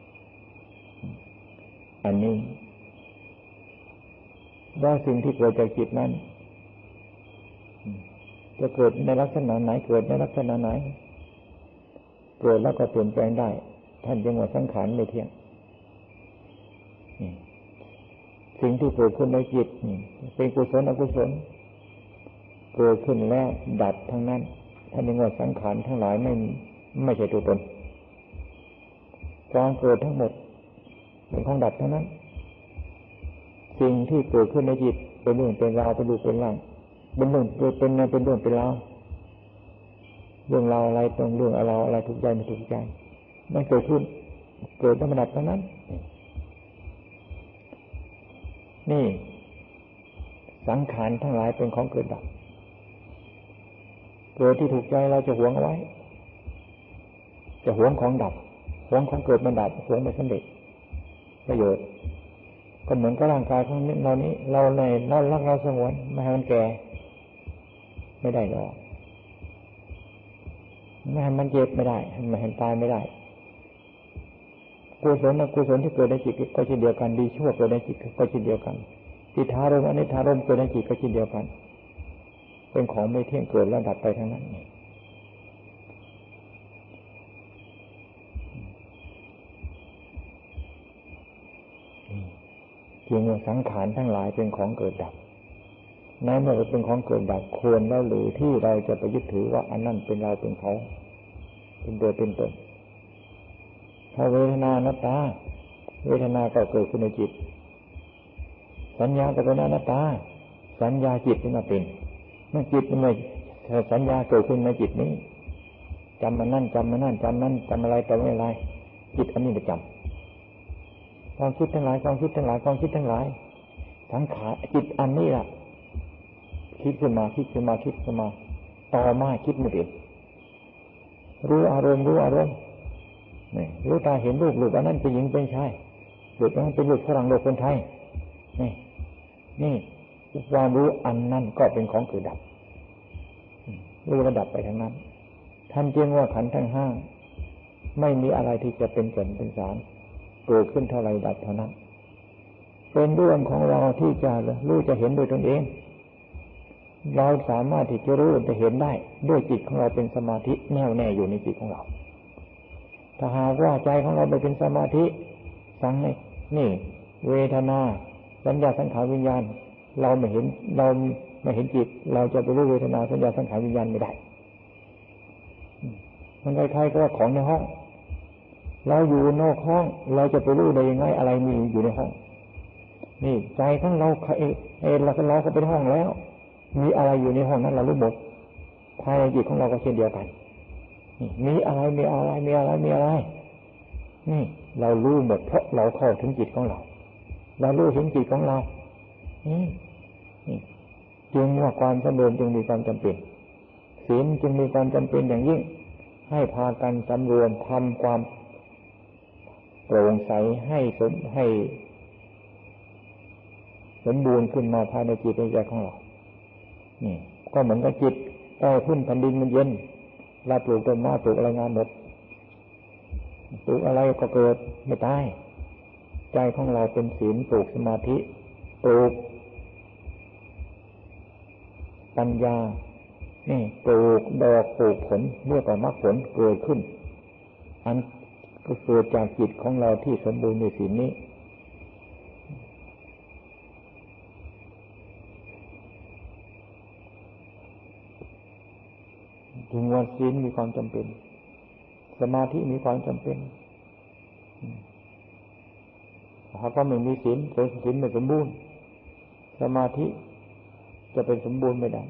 อันนี้ว่าสิ่งที่เกิดจากจิตนั้นจะเกิดในลักษณะไหนเกิดในลักษณะไหนเกิดแล้วก็เปลี่ยนแปลงได้ท่านจึงว่าสังขารไม่เที่ยงสิ่งที่เกิดขึ้นในจิตเป็นกุศลอกุศลเกิดขึ้นแล้วดับทั้งนั้นท่านจึงว่าสังขารทั้งหลายไม่ไม่ใช่ตัวตนความเกิดทั้งหมดเป็นของดับทั้งนั้นสิ่งที่เกิดขึ้นในจิตเป็นเรื่องเป็นราวเป็นรูปเป็นร่างเป็นเรื่องเป็นเป็นเรื่องเป็นราวเรื่องราวอะไรตรงเรื่องอะไรอะไรถูกใจไม่ถูกใจมันเกิดขึ้นเกิดธรรมดาทั้งนั้นนี่สังขารทั้งหลายเป็นของเกิดดับเกิดที่ถูกใจเราจะหวงเอาไว้จะหวงของดับหวงของเกิดมันดับหวงไม่สำเร็จประโยชน์ก็เหมือนกับร่างกายของเรานี้เราในเรารักเราสงวนไม่ให้มันแก่ไม่ได้หรอกไม่ให้มันเจ็บไม่ได้ไม่ให้มันตายไม่ได้กุศลอกุศลที่เกิดในจิตก็เช่นเดียวกันดีชั่วเกิดในจิตก็เช่นเดียวกันทิฏฐารมณ์อนิจฐารมณ์เกิดในจิตก็เช่นเดียวกันเป็นของไม่เที่ยงเกิดแล้วดับไปทั้งนั้นจึงว่าสังขารทั้งหลายเป็นของเกิดดับในเมื่อเป็นของเกิดดับควรแล้วหรือที่เราจะไปยึดถือว่าอันนั้นเป็นเราเป็นเขาเป็นตัวเป็นตนถ้าเวทนานัตตาเวทนาก็เกิดขึ้นในจิตสัญญาก็เป็นอนัตตาสัญญาจิตที่มาเป็นเมื่อจิตมันไม่สัญญาเกิดขึ้นในจิตนี้จำมันนั่นจำมันนั่นจำนั่นจำอะไรแต่ไม่อะไรจิตอันนี้จะจำความคิดทั้งหลายความคิดทั้งหลายความคิดทั้งหลายทั้งขาจิตอันนี้ล่ะคิดขึ้นมาคิดขึ้นมาคิดขึ้นมาต่อมาคิดไม่เป็นรู้อารมณ์รู้อารมณ์นี่รู้ตาเห็นรูปรูปอันนั้นเป็นหญิงเป็นชายรูปอันนั้นเป็นรูปฝรั่งรูปคนไทยนี่นี่ความรู้อันนั้นก็เป็นของเกิดดับรู้ระดับไปทั้งนั้นท่านจึงว่าขันธ์ทั้งห้าไม่มีอะไรที่จะเป็นแก่นเป็นสารเกิดขึ้นเท่าไรดับเท่านั้นเป็นเรื่องของเราที่จะรู้จะเห็นโดยตนเองเราสามารถที่จะรู้จะเห็นได้ด้วยจิตของเราเป็นสมาธิแน่วแน่อยู่ในจิตของเราถ้าหากว่าใจของเราไปเป็นสมาธิสังในนี่เวทนาสัญญาสังขารวิญญาณเราไม่เห็นเราไม่เห็นจิตเราจะไปรู้เวทนาสัญญาสังขารวิญญาณไม่ได้มันคล้ายๆกับของในห้องเราอยู่นอกห้องเราจะไปรู้ได้ยังไงอะไรมีอยู่ในห้องนี่ใจของเราเอเอเราเราเข้าไปในห้องแล้วมีอะไรอยู่ในห้องนั้นเรารู้หมดภายในจิตของเราก็เช่นเดียวกันนี่มีอะไรมีอะไรมีอะไรมีอะไรนี่เรารู้หมดเพราะเราเข้าถึงจิตของเราเรารู้เห็นจิตของเรานี่นี่จึงว่าความสำรวมจึงมีความจำเป็นศีลจึงมีความจำเป็นอย่างยิ่งให้พากันสำรวมทำความโปร่งใสให้สมให้สมบูรณ์ขึ้นมาภายในจิตในใจของเรานี่ก็เหมือนกับจิตใต้พื้นแผ่นดินมันเย็นเราปลูกต้นไม้ปลูกอะไรงานหมดปลูกอะไรก็เกิดไม่ตายใจของเราเป็นศีลปลูกสมาธิปลูกปัญญานี่ปลูกดอกปลูกผลเมื่อต่อมรรคผลเกิดขึ้นอันก็เกิดจากจิตของเราที่สมบูรณ์ในศีลนี้จึงว่าศีลมีความจำเป็นสมาธิมีความจำเป็นหากว่าไม่มีศีลศีลไม่สมบูรณ์สมาธิจะเป็นสมบูรณ์ไม่ได้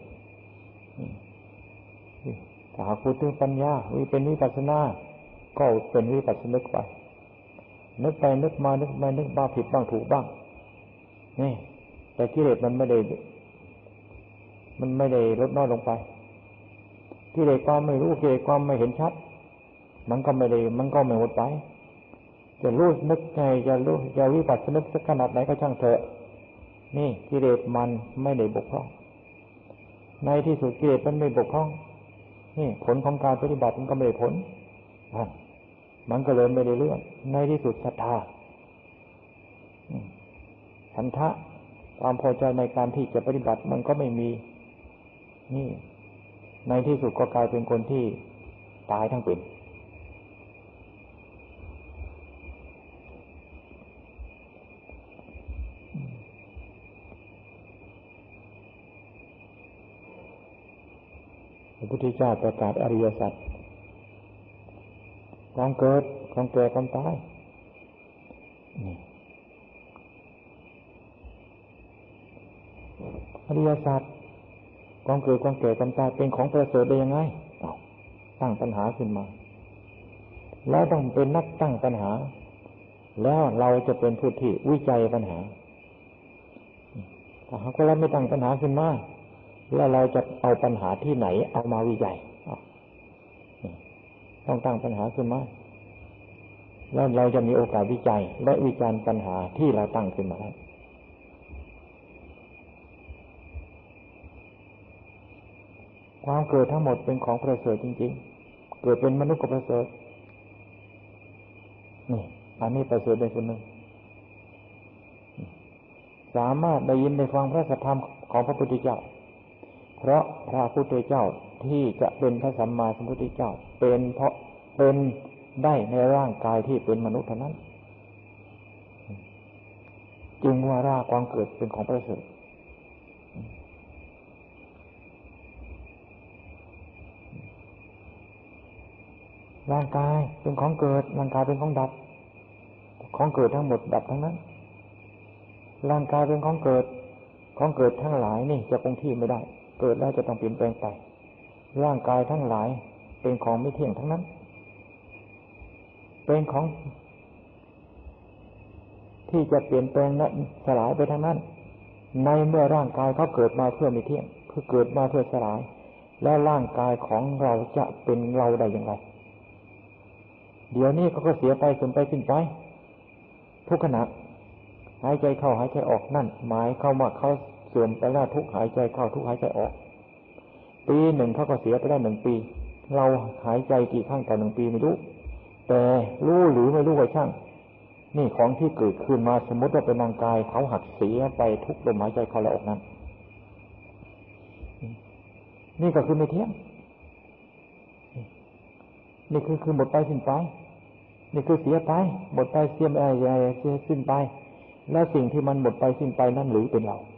ถ้าหากพูดถึงปัญญาวิเป็นวิปัสสนาก็เป็นวิปัสสนึกไปนึกไปนึกมานึกมานึกบ้าผิดบ้างถูกบ้างนี่แต่กิเลสมันไม่ได้มันไม่ได้ลดน้อยลงไปกิเลสความไม่รู้กิเลสความไม่เห็นชัดมันก็ไม่ได้มันก็ไม่หมดไปจะรู้นึกไงจะรู้จะวิปัสสนึกสักขนาดไหนก็ช่างเถอะนี่กิเลสมันไม่ได้บกพร่องในที่สุดกิเลสมันไม่บกพร่องนี่ผลของการปฏิบัติมันก็ไม่ได้ผลมันก็เลยไม่ได้เรื่องในที่สุดศรัทธาฉันทะความพอใจในการที่จะปฏิบัติมันก็ไม่มีนี่ในที่สุดก็กลายเป็นคนที่ตายทั้งเป็นพระพุทธเจ้าประกาศอริยสัจความเกิดความแก่ความตายนี่อริยสัจความเกิดความแก่ความตายเป็นของประเสริฐได้ยังไงเอาตั้งปัญหาขึ้นมาแล้วต้องเป็นนักตั้งปัญหาแล้วเราจะเป็นผู้ที่วิจัยปัญหาถ้าหากว่าเราไม่ตั้งปัญหาขึ้นมาแล้วเราจะเอาปัญหาที่ไหนเอามาวิจัยต้องตั้งปัญหาขึ้นมาแล้วเราจะมีโอกาสวิจัยและวิจารณ์ปัญหาที่เราตั้งขึ้นมาความเกิดทั้งหมดเป็นของประเสริฐจริงๆเกิดเป็นมนุษย์ก็ประเสริฐนี่อันนี้ประเสริฐในส่วนหนึ่งสามารถได้ยินได้ฟังพระสัทธรรมของพระพุทธเจ้าเพราะพระพุทธเจ้าที่จะเป็นพระสัมมาสัมพุทธเจ้าเป็นเพราะเป็นได้ในร่างกายที่เป็นมนุษย์เท่านั้นจึงว่าร่างความเกิดเป็นของประเสริฐร่างกายเป็นของเกิดร่างกายเป็นของดับของเกิดทั้งหมดดับทั้งนั้นร่างกายเป็นของเกิดของเกิดทั้งหลายนี่จะคงที่ไม่ได้เกิดแล้วจะต้องเปลี่ยนแปลงไปร่างกายทั้งหลายเป็นของไม่เที่ยงทั้งนั้นเป็นของที่จะเปลี่ยนแปลงนั้นสลายไปทั้งนั้นในเมื่อร่างกายเขาเกิดมาเพื่อไม่เที่ยงเพื่อเกิดมาเพื่อสลายแล้วร่างกายของเราจะเป็นเราได้อย่างไรเดี๋ยวนี้เขาก็เสียไปสูญไปสิ้นไปทุกขณะหายใจเข้าหายใจออกนั่นหมายเข้ามาเขาเสื่อมไปแล้วทุกหายใจเข้าทุกหายใจออกปีหนึ่งเขาก็เสียไปได้หนึ่งปีเราหายใจกี่ครั้งต่อหนึ่งปีไม่รู้แต่รู้หรือไม่รู้ก็ช่างนี่ของที่เกิดขึ้นมาสมมติว่าเป็นร่างกายเขาหักเสียไปทุกลมหายใจเข้าและออกนั้นนี่ก็คือไม่เที่ยงนี่คือคือหมดไปสิ้นไปนี่คือเสียไปหมดไปเสียไปอะไรสิ้นไปแล้วสิ่งที่มันหมดไปสิ้นไปนั่นหรือเป็นเรา